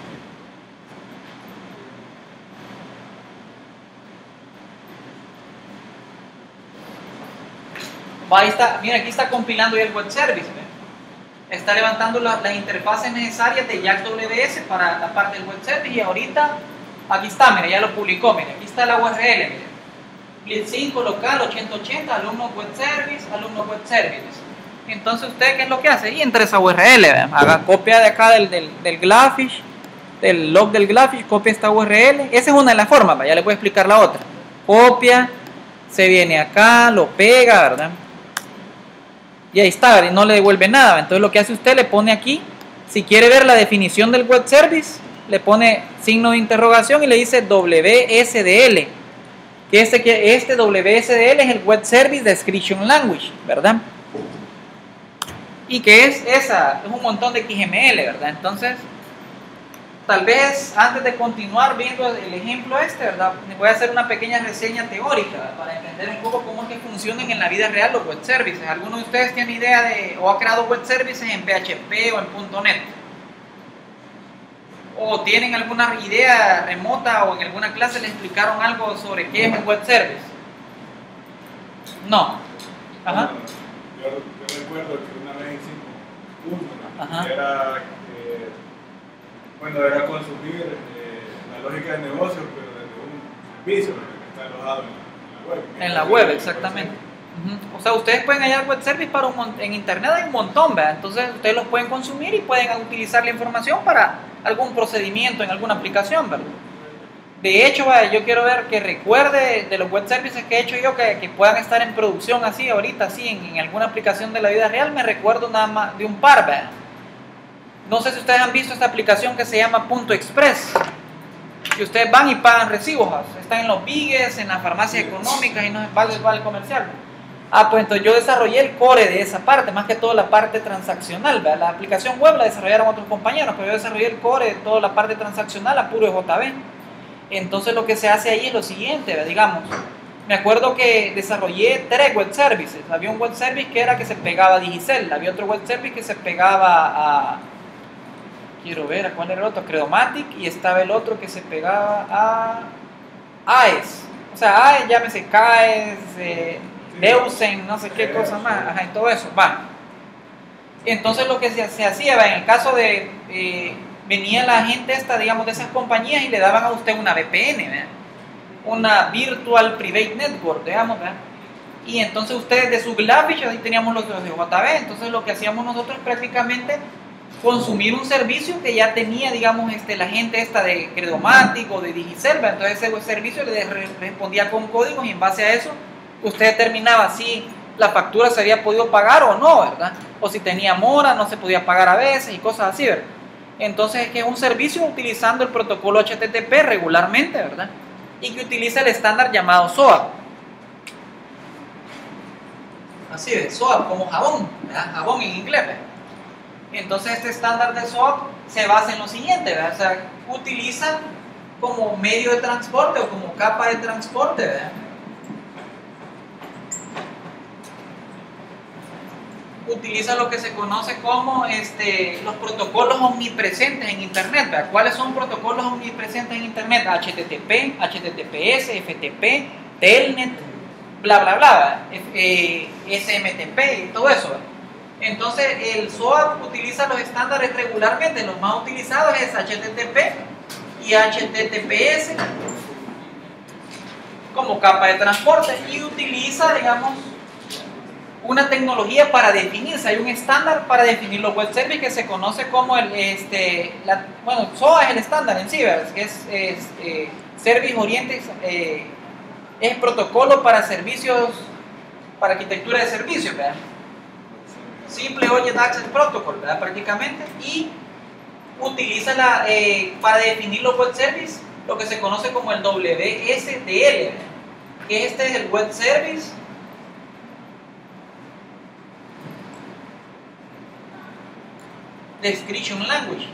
Ahí está, mira, aquí está compilando ya el web service. ¿Ve? Está levantando la, las interfaces necesarias de Jax W S para la parte del web service. Y ahorita, aquí está, mira, ya lo publicó. Mira, aquí está la U R L. Mira. L I N cinco local ochenta ochenta, alumno web service, alumno web service. Entonces, ¿usted qué es lo que hace? Y entre esa U R L, ¿verdad? Haga copia de acá del, del, del Glafish, del log del Glafish, copia esta U R L. Esa es una de las formas, ¿verdad? Ya le voy a explicar la otra. Copia, se viene acá, lo pega, ¿verdad? Y ahí está, ¿verdad? Y no le devuelve nada. ¿Verdad? Entonces, lo que hace usted, le pone aquí, si quiere ver la definición del web service, le pone signo de interrogación y le dice W S D L. Que este, que este W S D L es el Web Service Description Language, ¿verdad? Y que es esa, es un montón de X M L, ¿verdad? Entonces, tal vez antes de continuar viendo el ejemplo este, ¿verdad? Voy a hacer una pequeña reseña teórica, ¿verdad? Para entender un poco cómo es que funcionan en la vida real los web services. ¿Alguno de ustedes tiene idea de, o ha creado web services en P H P o en punto net? ¿O tienen alguna idea remota o en alguna clase les explicaron algo sobre qué es un web service? No. Ajá. Yo, yo recuerdo que una vez hicimos un curso, que era, eh, bueno, era consumir eh, la lógica de negocio, pero desde un servicio que está alojado en la web. En la web, exactamente. Uh-huh. O sea, ustedes pueden hallar web service para un, en internet hay un montón, ¿verdad? Entonces ustedes los pueden consumir y pueden utilizar la información para algún procedimiento en alguna aplicación, ¿verdad? De hecho, ¿verdad? Yo quiero ver que recuerde de los web services que he hecho yo que, que puedan estar en producción así, ahorita, así, en, en alguna aplicación de la vida real. Me recuerdo nada más de un par, ¿verdad? No sé si ustedes han visto esta aplicación que se llama Punto Express, que ustedes van y pagan recibos, están en los bigues, en las farmacias económicas y no vale, vale comercial. Ah, pues entonces yo desarrollé el core de esa parte, más que todo la parte transaccional, ¿verdad? La aplicación web la desarrollaron otros compañeros, pero yo desarrollé el core de toda la parte transaccional a puro E J B. Entonces lo que se hace ahí es lo siguiente, ¿verdad? Digamos, me acuerdo que desarrollé tres web services. Había un web service que era que se pegaba a Digicel, había otro web service que se pegaba a... Quiero ver, ¿a cuál era el otro? Credomatic, y estaba el otro que se pegaba a... A E S. O sea, A E S, llámese K E S... Eh, Deusen, no sé qué cosa más, ajá, y todo eso, va. Entonces lo que se, se hacía, va, en el caso de, eh, venía la gente esta, digamos, de esas compañías y le daban a usted una V P N, ¿verdad? Una Virtual Private Network, digamos, ¿verdad? Y entonces ustedes de su Glafish, ahí teníamos los de J B, entonces lo que hacíamos nosotros prácticamente consumir un servicio que ya tenía, digamos, este, la gente esta de Credomatic o de Digicel, ¿verdad? Entonces ese servicio le respondía con códigos y en base a eso usted determinaba si la factura se había podido pagar o no, ¿verdad? O si tenía mora, no se podía pagar a veces y cosas así, ¿verdad? Entonces es que es un servicio utilizando el protocolo H T T P regularmente, ¿verdad? Y que utiliza el estándar llamado S O A así de soap, como jabón, ¿verdad? Jabón en inglés, ¿verdad? Entonces este estándar de soap se basa en lo siguiente, ¿verdad? O sea, utiliza como medio de transporte o como capa de transporte, ¿verdad? Utiliza lo que se conoce como este, los protocolos omnipresentes en Internet, ¿verdad? ¿Cuáles son protocolos omnipresentes en Internet? H T T P, H T T P S, F T P, Telnet, bla bla bla, eh, S M T P, todo eso, ¿verdad? Entonces el SOAP utiliza los estándares regularmente, los más utilizados es H T T P y H T T P S como capa de transporte y utiliza, digamos, una tecnología para definirse. Hay un estándar para definir los web services que se conoce como el, este, la, bueno, S O A es el estándar en sí, ¿verdad? Que es, es eh, Service Oriented, eh, es protocolo para servicios, para arquitectura de servicios, ¿verdad? Simple Object Access Protocol, ¿verdad? Prácticamente, y utiliza la, eh, para definir los web services lo que se conoce como el W S D L, ¿verdad? Que este es el Web Service Description Language.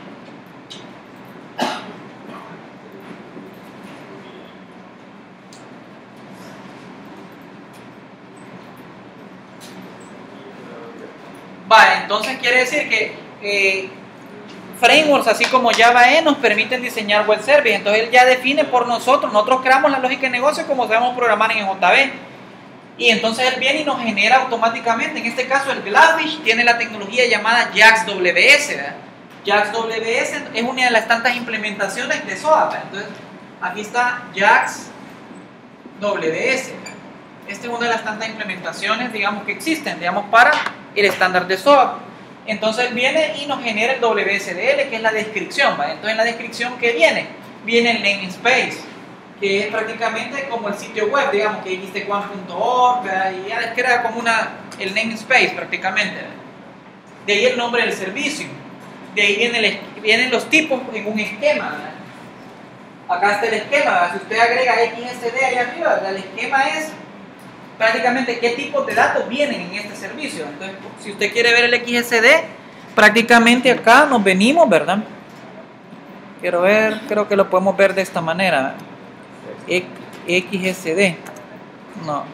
Va, entonces quiere decir que eh, frameworks así como Java E nos permiten diseñar web service. Entonces él ya define por nosotros, nosotros creamos la lógica de negocio como sabemos programar en J B. Y entonces él viene y nos genera automáticamente. En este caso el GlassFish tiene la tecnología llamada JAX W S, ¿verdad? JAX W S es una de las tantas implementaciones de SOAP, ¿verdad? Entonces aquí está JAX W S, ¿verdad? Esta es una de las tantas implementaciones, digamos, que existen, digamos, para el estándar de SOAP. Entonces él viene y nos genera el W S D L, que es la descripción, ¿verdad? Entonces en la descripción, ¿qué viene? Viene el namespace, que es prácticamente como el sitio web, digamos, que x t one punto org, y ya crea como una, el namespace prácticamente. De ahí el nombre del servicio, de ahí viene el, vienen los tipos en un esquema, ¿verdad? Acá está el esquema, ¿verdad? Si usted agrega X S D ahí arriba, ¿verdad? El esquema es prácticamente qué tipos de datos vienen en este servicio. Entonces, si usted quiere ver el X S D, prácticamente acá nos venimos, ¿verdad? Quiero ver, creo que lo podemos ver de esta manera, ¿verdad? X S D, no,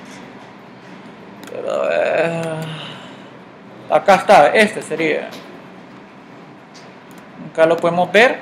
pero eh, acá está, este sería, acá lo podemos ver,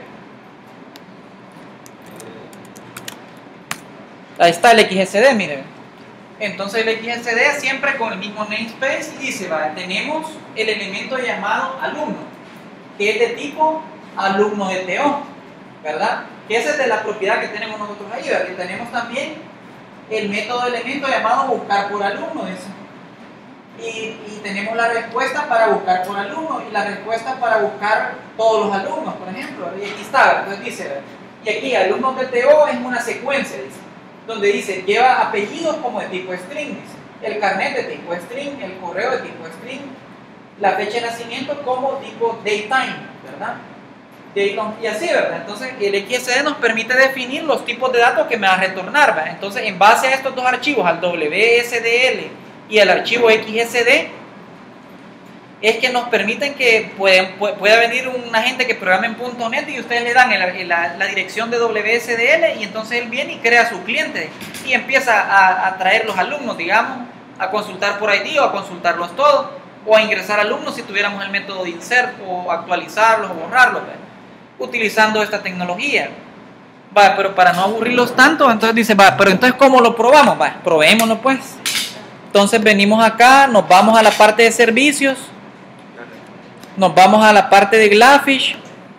ahí está el X S D, miren. Entonces el X S D siempre con el mismo namespace y dice, vale, tenemos el elemento llamado alumno, que es de tipo alumno de T O, ¿verdad? Que esa es de la propiedad que tenemos nosotros ahí, ¿verdad? Que tenemos también el método de elemento llamado buscar por alumno, dice. Y, y tenemos la respuesta para buscar por alumno y la respuesta para buscar todos los alumnos, por ejemplo, ¿verdad? Y aquí está, ¿verdad? Entonces dice, ¿verdad? Y aquí alumnos de T O es una secuencia, dice, donde dice lleva apellidos como de tipo string, dice, el carnet de tipo string, el correo de tipo string, la fecha de nacimiento como tipo datetime, ¿verdad? Y así, ¿verdad? Entonces el X S D nos permite definir los tipos de datos que me va a retornar, ¿verdad? Entonces en base a estos dos archivos, al W S D L y al archivo X S D, es que nos permiten que pueden, pueda venir una gente que programe en punto net y ustedes le dan el, la, la dirección de W S D L y entonces él viene y crea su cliente y empieza a, a traer los alumnos, digamos, a consultar por I D o a consultarlos todos o a ingresar alumnos si tuviéramos el método de insert o actualizarlos o borrarlos, ¿verdad? Utilizando esta tecnología. Va, pero para no aburrirlos tanto, entonces dice, va, pero entonces ¿cómo lo probamos? Va, probémoslo pues. Entonces venimos acá, nos vamos a la parte de servicios, nos vamos a la parte de GlassFish,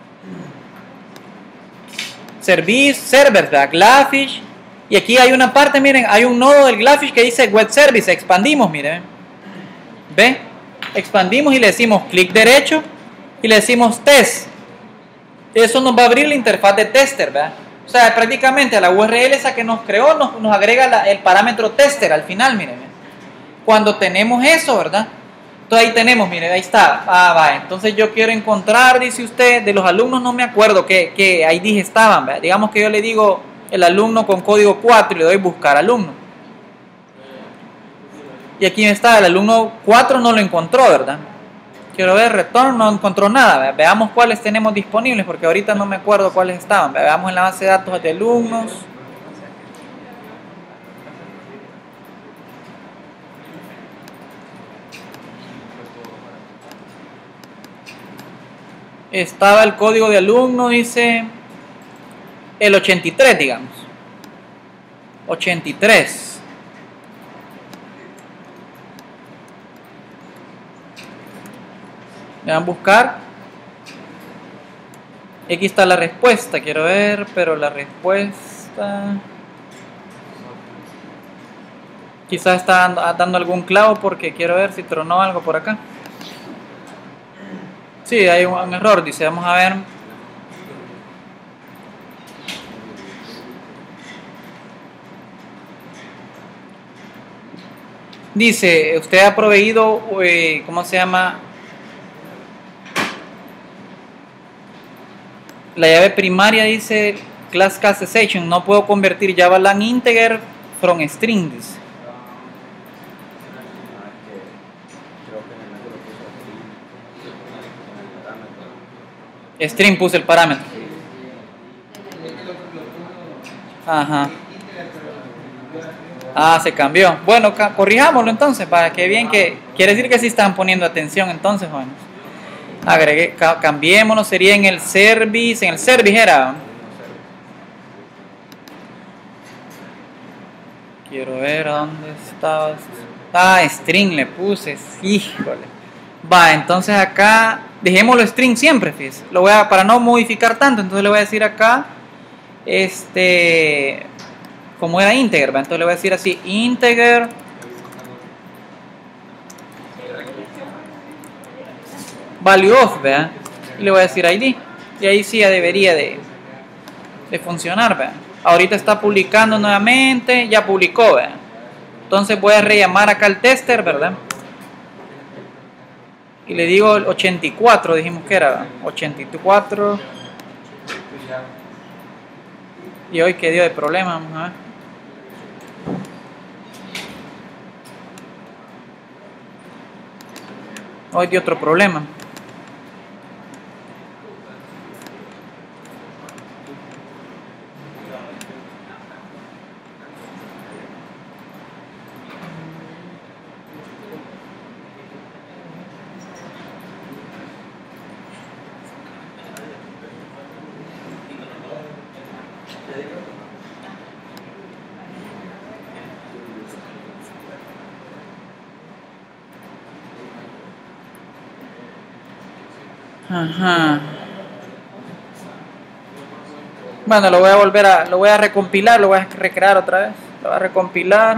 Service, Server, ¿verdad? GlassFish, y aquí hay una parte, miren, hay un nodo del GlassFish que dice Web Service, expandimos, miren, ¿ve? Expandimos y le decimos clic derecho y le decimos test. Eso nos va a abrir la interfaz de tester, ¿verdad? O sea, prácticamente a la U R L esa que nos creó nos, nos agrega la, el parámetro tester al final, miren. Cuando tenemos eso, ¿verdad? Entonces ahí tenemos, miren, ahí está. Ah, va, entonces yo quiero encontrar, dice usted, de los alumnos no me acuerdo qué, qué I Ds estaban, ¿verdad? Digamos que yo le digo el alumno con código cuatro y le doy buscar alumno. Y aquí está, el alumno cuatro no lo encontró, ¿verdad? Quiero ver, retorno, no encontró nada. Veamos cuáles tenemos disponibles, porque ahorita no me acuerdo cuáles estaban. Veamos en la base de datos de alumnos. Estaba el código de alumno, dice el ochenta y tres, digamos. ochenta y tres. Le van a buscar. Y aquí está la respuesta, quiero ver, pero la respuesta... Quizás está dando algún clavo porque quiero ver si tronó algo por acá. Sí, hay un, un error, dice, vamos a ver. Dice, usted ha proveído, eh, ¿cómo se llama? La llave primaria dice class cast session, no puedo convertir javalang integer from strings. String puse el parámetro. Ajá. Ah, se cambió. Bueno, corrijámoslo entonces, para que bien que... Quiere decir que sí están poniendo atención entonces, bueno. Agregué, cambiémoslo, sería en el service, en el service era. Quiero ver dónde está. Ah, string le puse, híjole. Va, entonces acá, dejémoslo string siempre, fíjese. Lo voy a, para no modificar tanto, entonces le voy a decir acá, este, como era integer, ¿va? Entonces le voy a decir así, integer. Value of, ¿verdad? Y le voy a decir I D. Y ahí sí ya debería de, de funcionar, ¿verdad? Ahorita está publicando nuevamente, ya publicó, ¿verdad? Entonces voy a rellamar acá el tester, ¿verdad? Y le digo ochenta y cuatro, dijimos que era, ¿verdad? ochenta y cuatro. Y hoy que dio de problema, vamos a ver. Hoy dio otro problema. Ajá. Bueno, lo voy a volver a, lo voy a recompilar, lo voy a recrear otra vez. Lo voy a recompilar.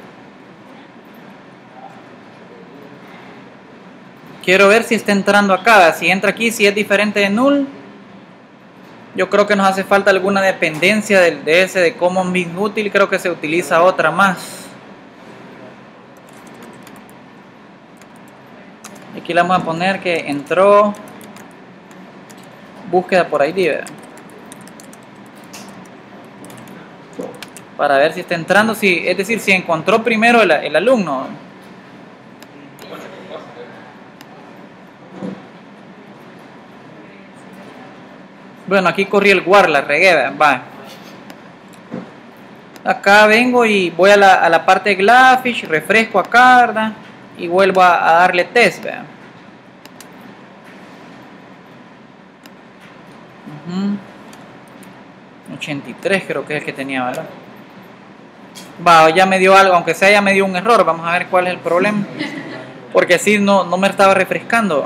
Quiero ver si está entrando acá. Si entra aquí, si es diferente de null. Yo creo que nos hace falta alguna dependencia del de ese de common bin útil. Creo que se utiliza otra más. Aquí le vamos a poner que entró. Búsqueda por I D, ¿verdad? Para ver si está entrando, si, es decir, si encontró primero el, el alumno. Bueno, aquí corrí el guard, la regué, ¿verdad? Va. Acá vengo y voy a la, a la parte de Glafish, refresco acá, ¿verdad? Y vuelvo a, a darle test, ¿verdad? Uh-huh. ochenta y tres creo que es el que tenía, ¿verdad? Va, ya me dio algo, aunque sea ya me dio un error. Vamos a ver cuál es el problema. Porque así no, no me estaba refrescando.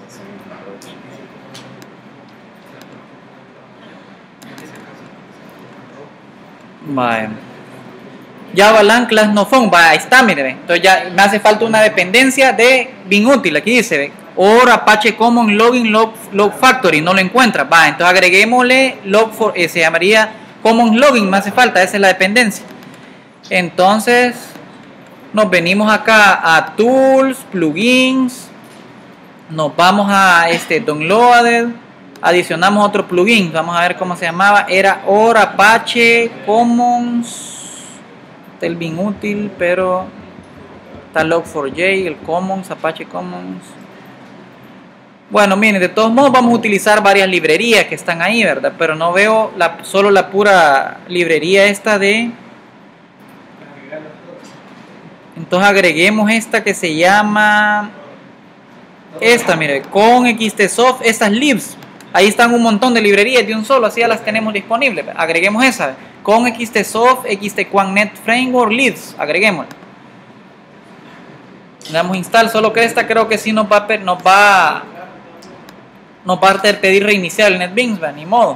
Vale. Javalang class no phone. Va, ahí está, mire. Entonces ya me hace falta una dependencia de bin útil. Aquí dice, ¿ve? Or Apache Common Login Log, Log Factory. No lo encuentra. Va, entonces agreguémosle log for, eh, se llamaría Common Login. Me hace falta, esa es la dependencia. Entonces nos venimos acá a Tools, Plugins, nos vamos a este Downloaded, adicionamos otro plugin, vamos a ver cómo se llamaba, era Or Apache Commons, el bin útil, pero Está log four j, el Commons, Apache Commons. Bueno, miren, de todos modos vamos a utilizar varias librerías que están ahí, ¿verdad? Pero no veo la, solo la pura librería esta de... Entonces agreguemos esta que se llama... Esta, mire, con xtsoft, estas libs. Ahí están un montón de librerías de un solo, así ya las tenemos disponibles. Agreguemos esa, con xtsoft, xtquanknet framework libs, agreguémosla. Le damos install, solo que esta creo que sí nos va a, nos va, nos va a pedir reiniciar el NetBeans, ni modo.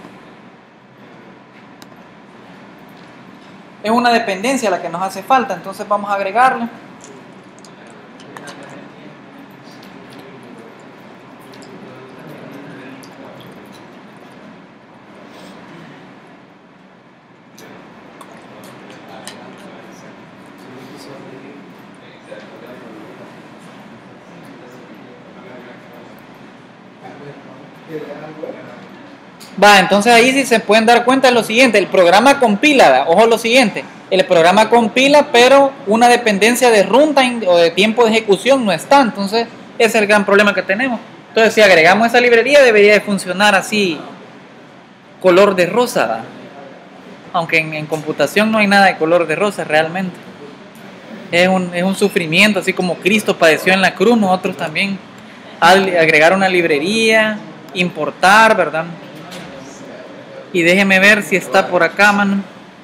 Es una dependencia la que nos hace falta, entonces vamos a agregarla. Va, entonces ahí sí se pueden dar cuenta de lo siguiente, el programa compila, ojo lo siguiente, el programa compila, pero una dependencia de runtime o de tiempo de ejecución no está, entonces ese es el gran problema que tenemos. Entonces si agregamos esa librería debería de funcionar así, color de rosa, ¿va? Aunque en, en computación no hay nada de color de rosa realmente. Es un, es un sufrimiento, así como Cristo padeció en la cruz, nosotros también agregar una librería, importar, ¿verdad? Y déjeme ver si está por acá, mano.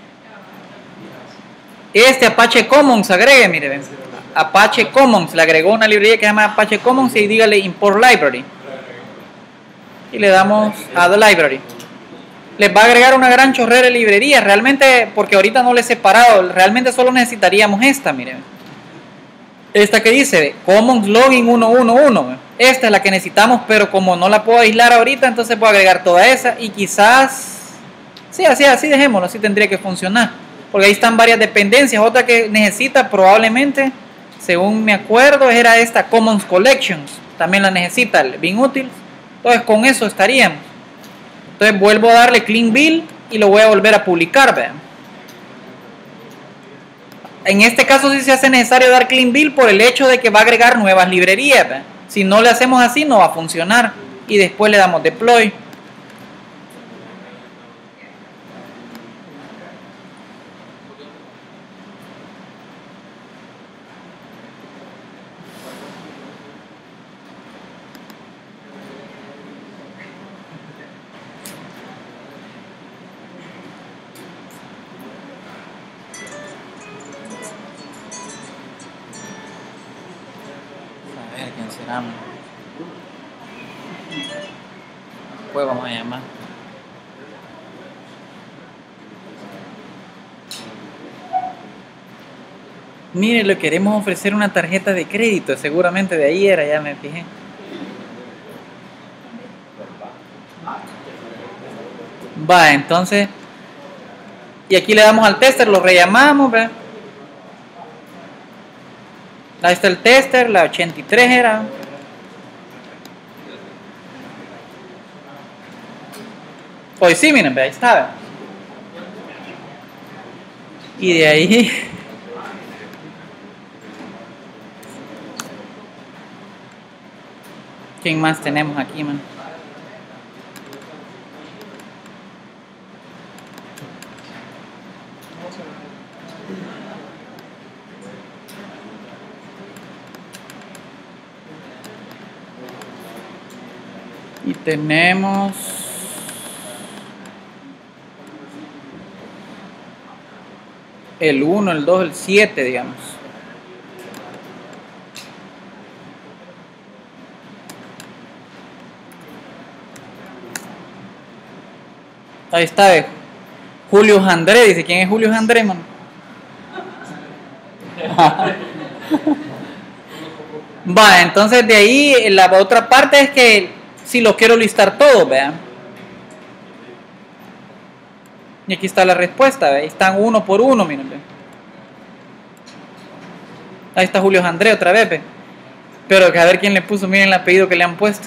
Este Apache Commons, agregue, mire, ven. Apache Commons, le agregó una librería que se llama Apache Commons y dígale Import Library. Y le damos Add Library. Les va a agregar una gran chorrera de librerías, realmente, porque ahorita no les he separado, realmente solo necesitaríamos esta, miren. Esta que dice Commons Login ciento once. Esta es la que necesitamos, pero como no la puedo aislar ahorita, entonces puedo agregar toda esa y quizás... Sí, así, así dejémoslo, así tendría que funcionar. Porque ahí están varias dependencias. Otra que necesita probablemente, según me acuerdo, era esta Commons Collections. También la necesita el bin útil. Entonces con eso estaríamos. Entonces vuelvo a darle clean build y lo voy a volver a publicar, vean. En este caso sí se hace necesario dar clean build por el hecho de que va a agregar nuevas librerías, vean. Si no le hacemos así no va a funcionar. Y después le damos deploy. Después vamos a llamar. Mire, le queremos ofrecer una tarjeta de crédito, seguramente de ahí era, ya me fijé. Va, entonces, y aquí le damos al tester, lo rellamamos, ¿ve? Ahí está el tester, la ochenta y tres era. Pues sí, miren, ahí está, ¿ve? Y de ahí... ¿Quién más tenemos aquí, man? Y tenemos el uno, el dos, el siete, digamos. Ahí está, eh. Julio André, dice, ¿quién es Julio André, man? Va, entonces de ahí la otra parte es que si los quiero listar todos, vean. Y aquí está la respuesta, ¿ve? Están uno por uno, miren, ¿ve? Ahí está Julio André otra vez, ¿ve? Pero a ver quién le puso, miren el apellido que le han puesto.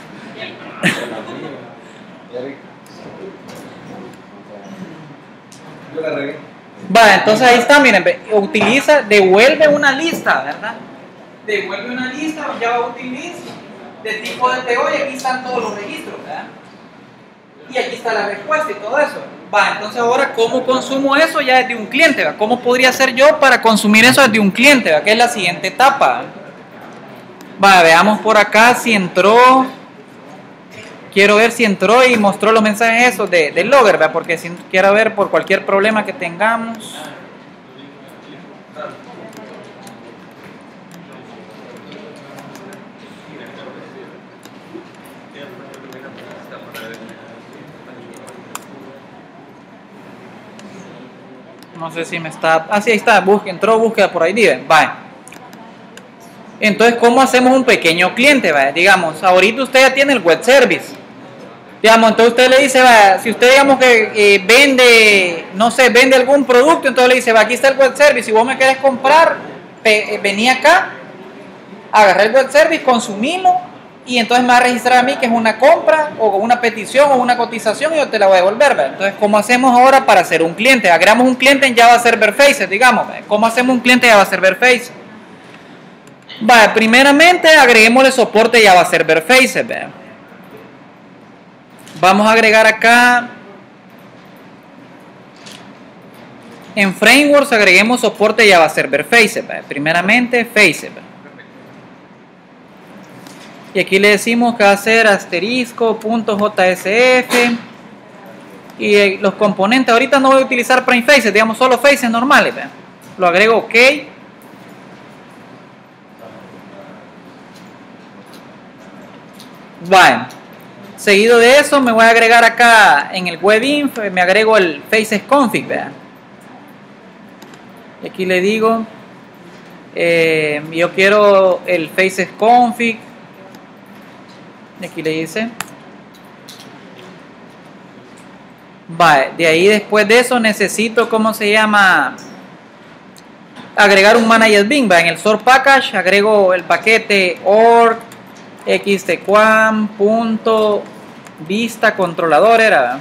Va, entonces ahí está, miren, ¿ve? Utiliza, devuelve una lista, ¿verdad? devuelve una lista o Java Utilist de tipo D T O y aquí están todos los registros, ¿verdad? Y aquí está la respuesta y todo eso. Va, entonces ahora, ¿cómo consumo eso ya desde un cliente? ¿Va? ¿Cómo podría hacer yo para consumir eso desde un cliente? ¿Va? Que es la siguiente etapa. Va, veamos por acá si entró. Quiero ver si entró y mostró los mensajes esos de, del logger, ¿va? Porque si quiero ver por cualquier problema que tengamos. No sé si me está... Ah, sí, ahí está. Busque, entró, búsqueda por ahí. Va. Entonces, ¿cómo hacemos un pequeño cliente? Va? Digamos, ahorita usted ya tiene el web service. Digamos, entonces usted le dice, va, si usted digamos que eh, vende, no sé, vende algún producto, entonces le dice, va, aquí está el web service. Si vos me querés comprar, pe, eh, vení acá, agarré el web service, consumilo. Y entonces me va a registrar a mí que es una compra o una petición o una cotización y yo te la voy a devolver, ¿verdad? Entonces, ¿cómo hacemos ahora para hacer un cliente? Agregamos un cliente en Java Server Faces, digamos. ¿verdad? ¿Cómo hacemos un cliente en Java Server Faces? Vale, primeramente agreguémosle soporte Java Server Faces, ¿verdad? Vamos a agregar acá en Frameworks, agreguemos soporte Java Server Faces, ¿verdad? Primeramente Faces, ¿verdad? Y aquí le decimos que va a ser asterisco, punto .jsf. Y los componentes, ahorita no voy a utilizar prime faces, digamos solo faces normales. ¿ve? Lo agrego OK. Bueno, seguido de eso me voy a agregar acá en el webinf, me agrego el faces config. ¿ve? Y aquí le digo, eh, yo quiero el faces config. Aquí le dice, vale, de ahí después de eso necesito, ¿cómo se llama? Agregar un manager bin, ¿va? En el source package agrego el paquete org xtquam.vista controlador era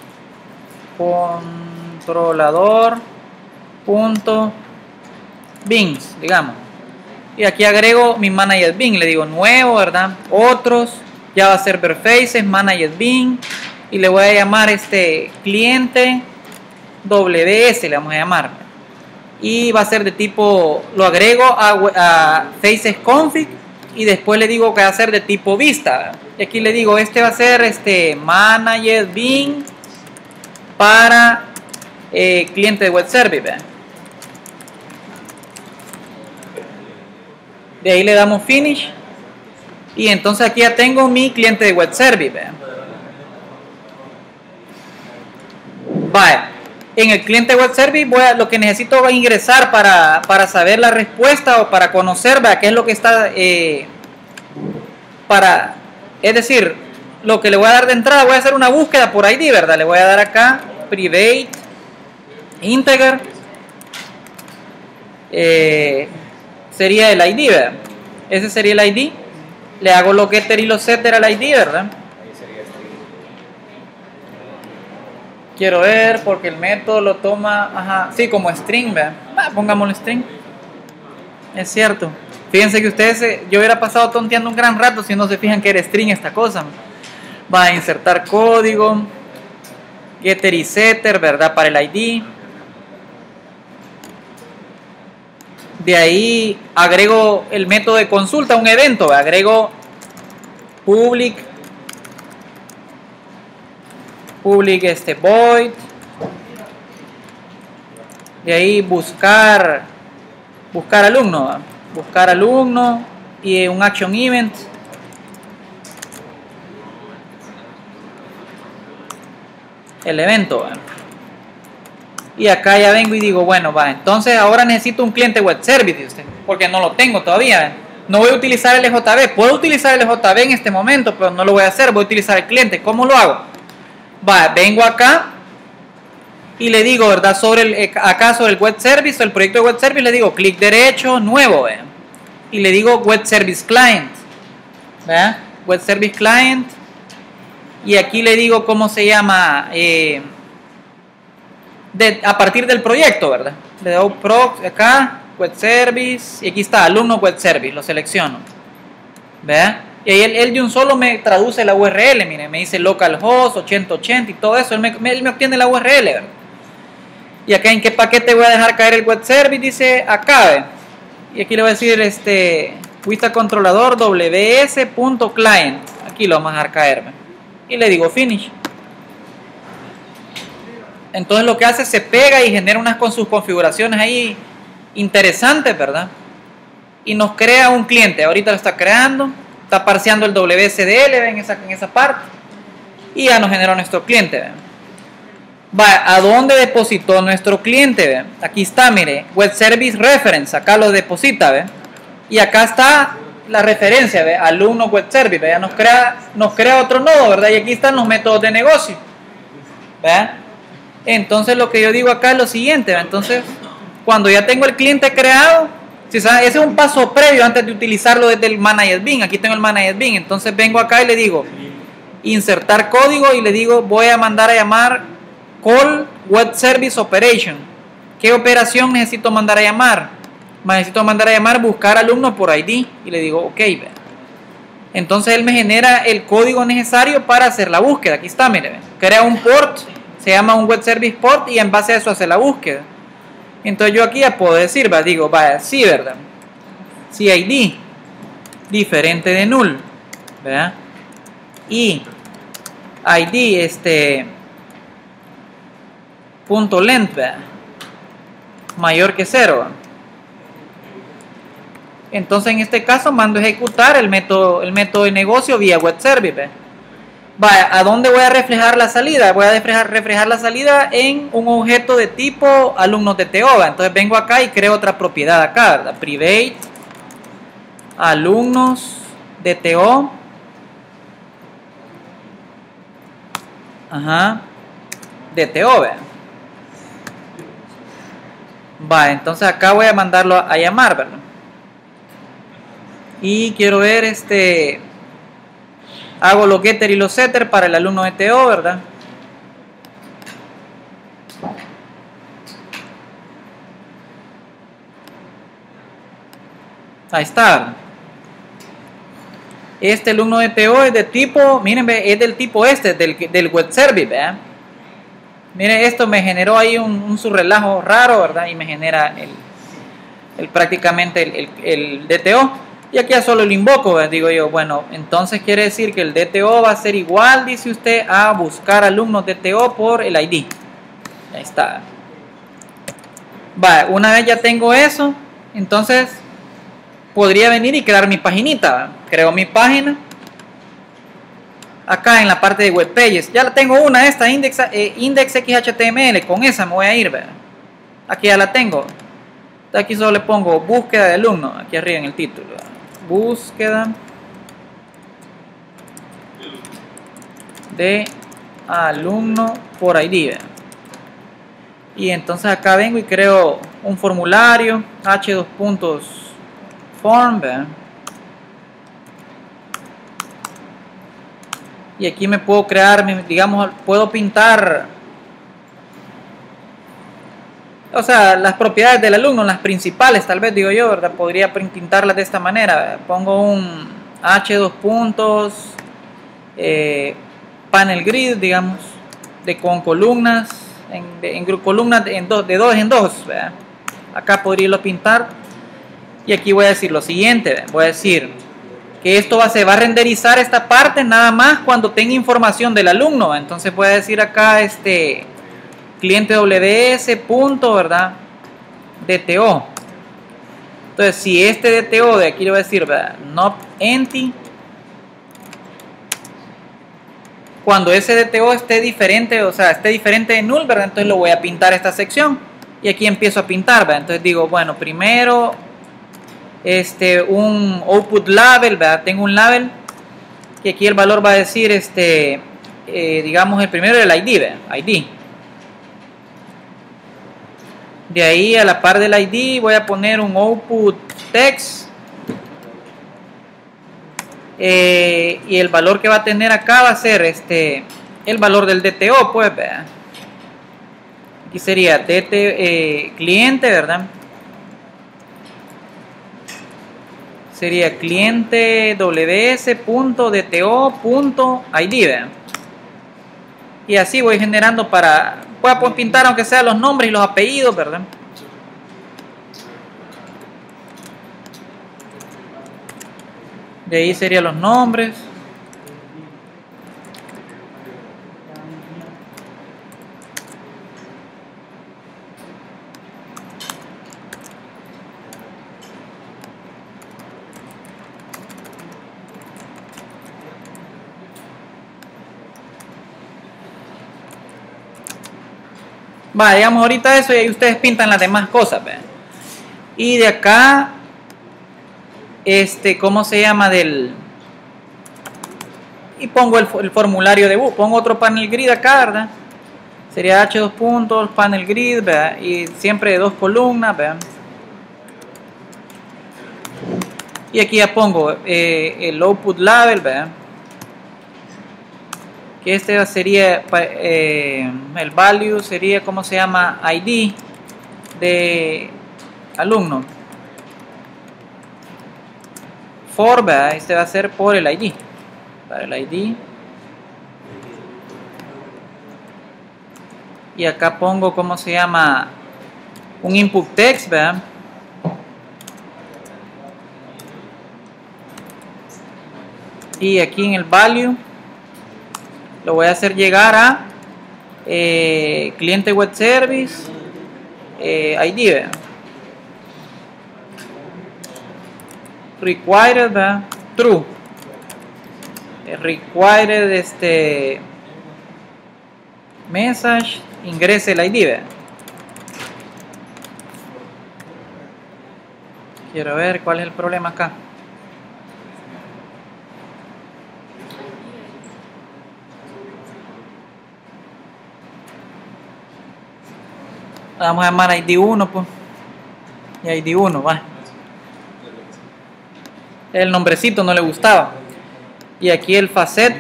controlador punto bins, digamos. Y aquí agrego mi manager bin, le digo nuevo, ¿verdad? Otros, Java Server Faces, manager bin, y le voy a llamar este cliente W S, le vamos a llamar. Y va a ser de tipo, lo agrego a, a Faces config y después le digo que va a ser de tipo vista. Y aquí le digo, este va a ser este manager bin para eh, cliente de web service, ¿verdad? De ahí le damos finish y entonces aquí ya tengo mi cliente de web service. ¿ve? Vaya, en el cliente de web service voy a, lo que necesito va a ingresar para, para saber la respuesta o para conocer ¿ve? qué es lo que está eh, para, es decir, lo que le voy a dar de entrada, voy a hacer una búsqueda por I D, ¿verdad? Le voy a dar acá private integer eh, sería el I D, ¿verdad? Ese sería el I D. Le hago lo getter y lo setter al I D, ¿verdad? Quiero ver porque el método lo toma, ajá, sí, como string, ¿verdad? Ah, pongámosle string. Es cierto. Fíjense que ustedes, yo hubiera pasado tonteando un gran rato si no se fijan que era string esta cosa. Va a insertar código, getter y setter, ¿verdad? Para el I D. De ahí agrego el método de consulta, un evento, agrego public, public este void, de ahí buscar, buscar alumno, buscar alumno y un action event, el evento. Y acá ya vengo y digo, bueno, va, entonces ahora necesito un cliente web service, usted, porque no lo tengo todavía. No voy a utilizar el E J B, puedo utilizar el E J B en este momento, pero no lo voy a hacer, voy a utilizar el cliente. ¿Cómo lo hago? Va, vengo acá y le digo, ¿verdad? Sobre el, acá sobre el web service, el proyecto de web service, le digo clic derecho, nuevo, ¿eh? Y le digo web service client, ¿verdad? Web service client, y aquí le digo cómo se llama, eh, De, a partir del proyecto, ¿verdad? Le doy proc acá, web service, y aquí está, alumno web service, lo selecciono. ¿Vea? Y ahí él, él de un solo me traduce la U R L, miren, me dice localhost ochenta ochenta y todo eso, él me, él me obtiene la U R L, ¿verdad? Y acá en qué paquete voy a dejar caer el web service, dice acá, ¿ve? Y aquí le voy a decir este Vista controlador ws.client, aquí lo vamos a dejar caer, ¿ve? Y le digo finish. Entonces lo que hace, se pega y genera unas con sus configuraciones ahí interesantes, ¿verdad? Y nos crea un cliente, ahorita lo está creando, está parseando el W S D L en esa, en esa parte, y ya nos generó nuestro cliente, ¿ve? Va, ¿a dónde depositó nuestro cliente? ¿Ve? Aquí está, mire, Web Service Reference, acá lo deposita, ¿ve? Y acá está la referencia, ¿ve? Alumno Web Service, ¿ve? Ya nos crea, nos crea otro nodo, ¿verdad? Y aquí están los métodos de negocio, ¿ve? Entonces lo que yo digo acá es lo siguiente, ¿ve? Entonces, cuando ya tengo el cliente creado, si sabe, ese es un paso previo antes de utilizarlo desde el Manager Bean. Aquí tengo el Manager Bean, entonces vengo acá y le digo insertar código y le digo voy a mandar a llamar Call Web Service Operation. ¿Qué operación necesito mandar a llamar? Necesito mandar a llamar buscar alumno por I D y le digo ok, ¿ve? Entonces él me genera el código necesario para hacer la búsqueda. Aquí está, mire, ¿ve? Crea un port, se llama un Web Service Port y en base a eso hace la búsqueda. Entonces yo aquí ya puedo decir, ¿va? Digo, vaya, sí, ¿verdad? Sí, I D diferente de null, ¿verdad? Y I D este punto length, ¿verdad? Mayor que cero, ¿verdad? Entonces en este caso mando a ejecutar el método, el método de negocio vía web service, ¿verdad? Vaya, ¿a dónde voy a reflejar la salida? Voy a reflejar, reflejar la salida en un objeto de tipo alumnos de T O. ¿verdad? Entonces vengo acá y creo otra propiedad acá, ¿verdad? Private alumnos de T O. Ajá. De T O, ¿verdad? Va, entonces acá voy a mandarlo a, a llamar, ¿verdad? Y quiero ver este... Hago los getter y los setter para el alumno de T O, ¿verdad? Ahí está. Este alumno de T O es de tipo, miren, es del tipo este, del, del web service, ¿verdad? Miren, esto me generó ahí un, un subrelajo raro, ¿verdad? Y me genera el, el prácticamente el, el, el D T O. Y aquí ya solo lo invoco, ¿verdad? Digo yo, bueno, entonces quiere decir que el D T O va a ser igual, dice usted, a buscar alumnos D T O por el I D. Ahí está. Va, una vez ya tengo eso, entonces podría venir y crear mi paginita, ¿verdad? Creo mi página. Acá en la parte de web pages. Ya la tengo una, esta index, eh, index X H T M L, con esa me voy a ir, ¿verdad? Aquí ya la tengo. Aquí solo le pongo búsqueda de alumno, aquí arriba en el título, ¿verdad? Búsqueda de alumno por I D, ¿verdad? Y entonces acá vengo y creo un formulario h dos puntos form, ¿verdad? Y aquí me puedo crear, digamos, puedo pintar, o sea, las propiedades del alumno, las principales, tal vez digo yo, ¿verdad? Podría pintarlas de esta manera, ¿verdad? Pongo un h dos puntos eh, panel grid, digamos, de con columnas, en, de, en columnas de, en dos, de dos en dos, ¿verdad? Acá podría irlo a pintar. Y aquí voy a decir lo siguiente, ¿verdad? Voy a decir que esto va, se va a renderizar esta parte nada más cuando tenga información del alumno. Entonces voy a decir acá este cliente W S punto, ¿verdad? D T O. Entonces si este D T O de aquí le voy a decir, ¿verdad? Not empty. Cuando ese D T O esté diferente, o sea, esté diferente de null, ¿verdad? Entonces lo voy a pintar esta sección. Y aquí empiezo a pintar, ¿verdad? Entonces digo, bueno, primero este un output label, ¿verdad? Tengo un label que aquí el valor va a decir este eh, digamos el primero el I D, ¿verdad? I D. De ahí a la par del I D voy a poner un output text eh, y el valor que va a tener acá va a ser este el valor del D T O, pues, ¿verdad? Aquí sería D T, eh, cliente, ¿verdad? sería cliente ws.dto.id, ¿verdad? Y así voy generando para, voy a pintar aunque sea los nombres y los apellidos, ¿verdad? De ahí serían los nombres. Va, digamos ahorita eso y ahí ustedes pintan las demás cosas, ¿ve? Y de acá, este, ¿cómo se llama? Del... Y pongo el, el formulario de bus, pongo otro panel grid acá, ¿verdad? Sería H dos puntos, panel grid, ¿verdad? Y siempre de dos columnas, ¿verdad? Y aquí ya pongo eh, el output label, ¿verdad? Que este sería eh, el value sería, ¿cómo se llama? I D de alumno. For, ¿verdad? Este va a ser por el I D. Para el I D. Y acá pongo, ¿cómo se llama? Un input text, ¿verdad? Y aquí en el value lo voy a hacer llegar a eh, cliente web service eh, I D, ¿verdad? Required, ¿verdad? True. Eh, required este message, ingrese el I D, ¿verdad? Quiero ver cuál es el problema acá. Vamos a llamar I D uno, pues. Y I D uno, va. El nombrecito no le gustaba. Y aquí el facet.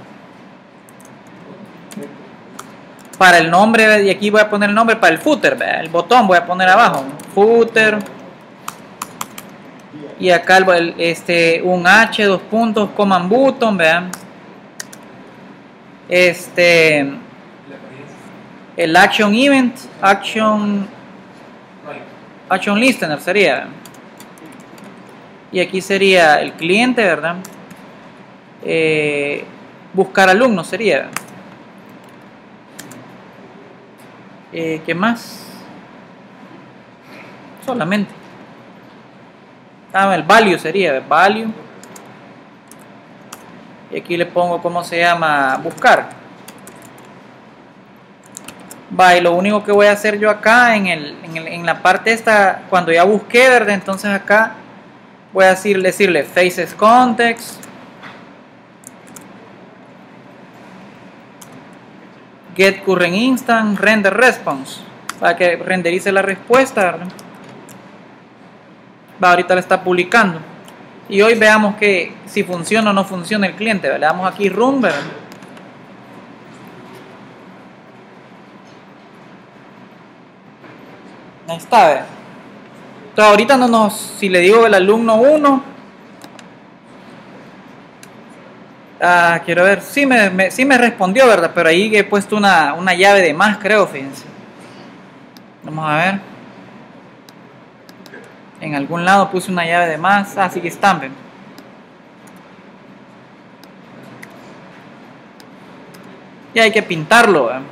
Para el nombre, y aquí voy a poner el nombre para el footer, ¿verdad? El botón voy a poner abajo. Footer. Y acá el, este, un H, dos puntos, command button, ¿verdad? Este... El action event, action action listener sería. Y aquí sería el cliente, ¿verdad? Eh, buscar alumnos sería. Eh, ¿Qué más? Solamente. Ah, el value sería, value. Y aquí le pongo, ¿cómo se llama? Buscar. Va, y lo único que voy a hacer yo acá en, el, en, el, en la parte esta, cuando ya busqué, ¿verdad? Entonces acá voy a decir, decirle faces context, get current instant, render response, para que renderice la respuesta, ¿verdad? Va, ahorita la está publicando. Y hoy veamos que si funciona o no funciona el cliente, ¿verdad? Le damos aquí run, ¿verdad? Ahí está, ¿verdad? Entonces ahorita no nos, si le digo el alumno uno, ah, quiero ver, sí me, me, sí me respondió, ¿verdad? Pero ahí he puesto una, una llave de más, creo, fíjense. Vamos a ver. En algún lado puse una llave de más, así que están, ¿ven? Y hay que pintarlo, ¿verdad?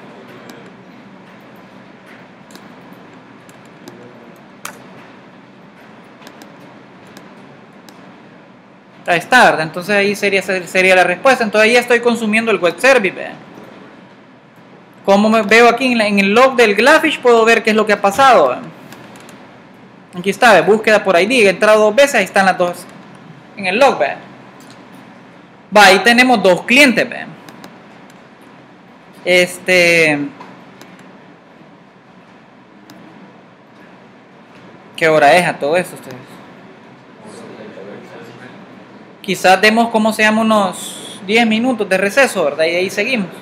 Ahí está, ¿verdad? Entonces ahí sería, sería la respuesta. Entonces ahí estoy consumiendo el web service, ¿verdad? Como me veo aquí en, la, en el log del Glafish, puedo ver qué es lo que ha pasado, ¿verdad? Aquí está, ¿verdad? Búsqueda por I D, he entrado dos veces, ahí están las dos en el log, ¿verdad? Va, ahí tenemos dos clientes, ¿verdad? Este... ¿Qué hora es a todo eso ustedes? Quizás demos, ¿cómo se llama? Unos diez minutos de receso, ¿verdad? Y ahí seguimos.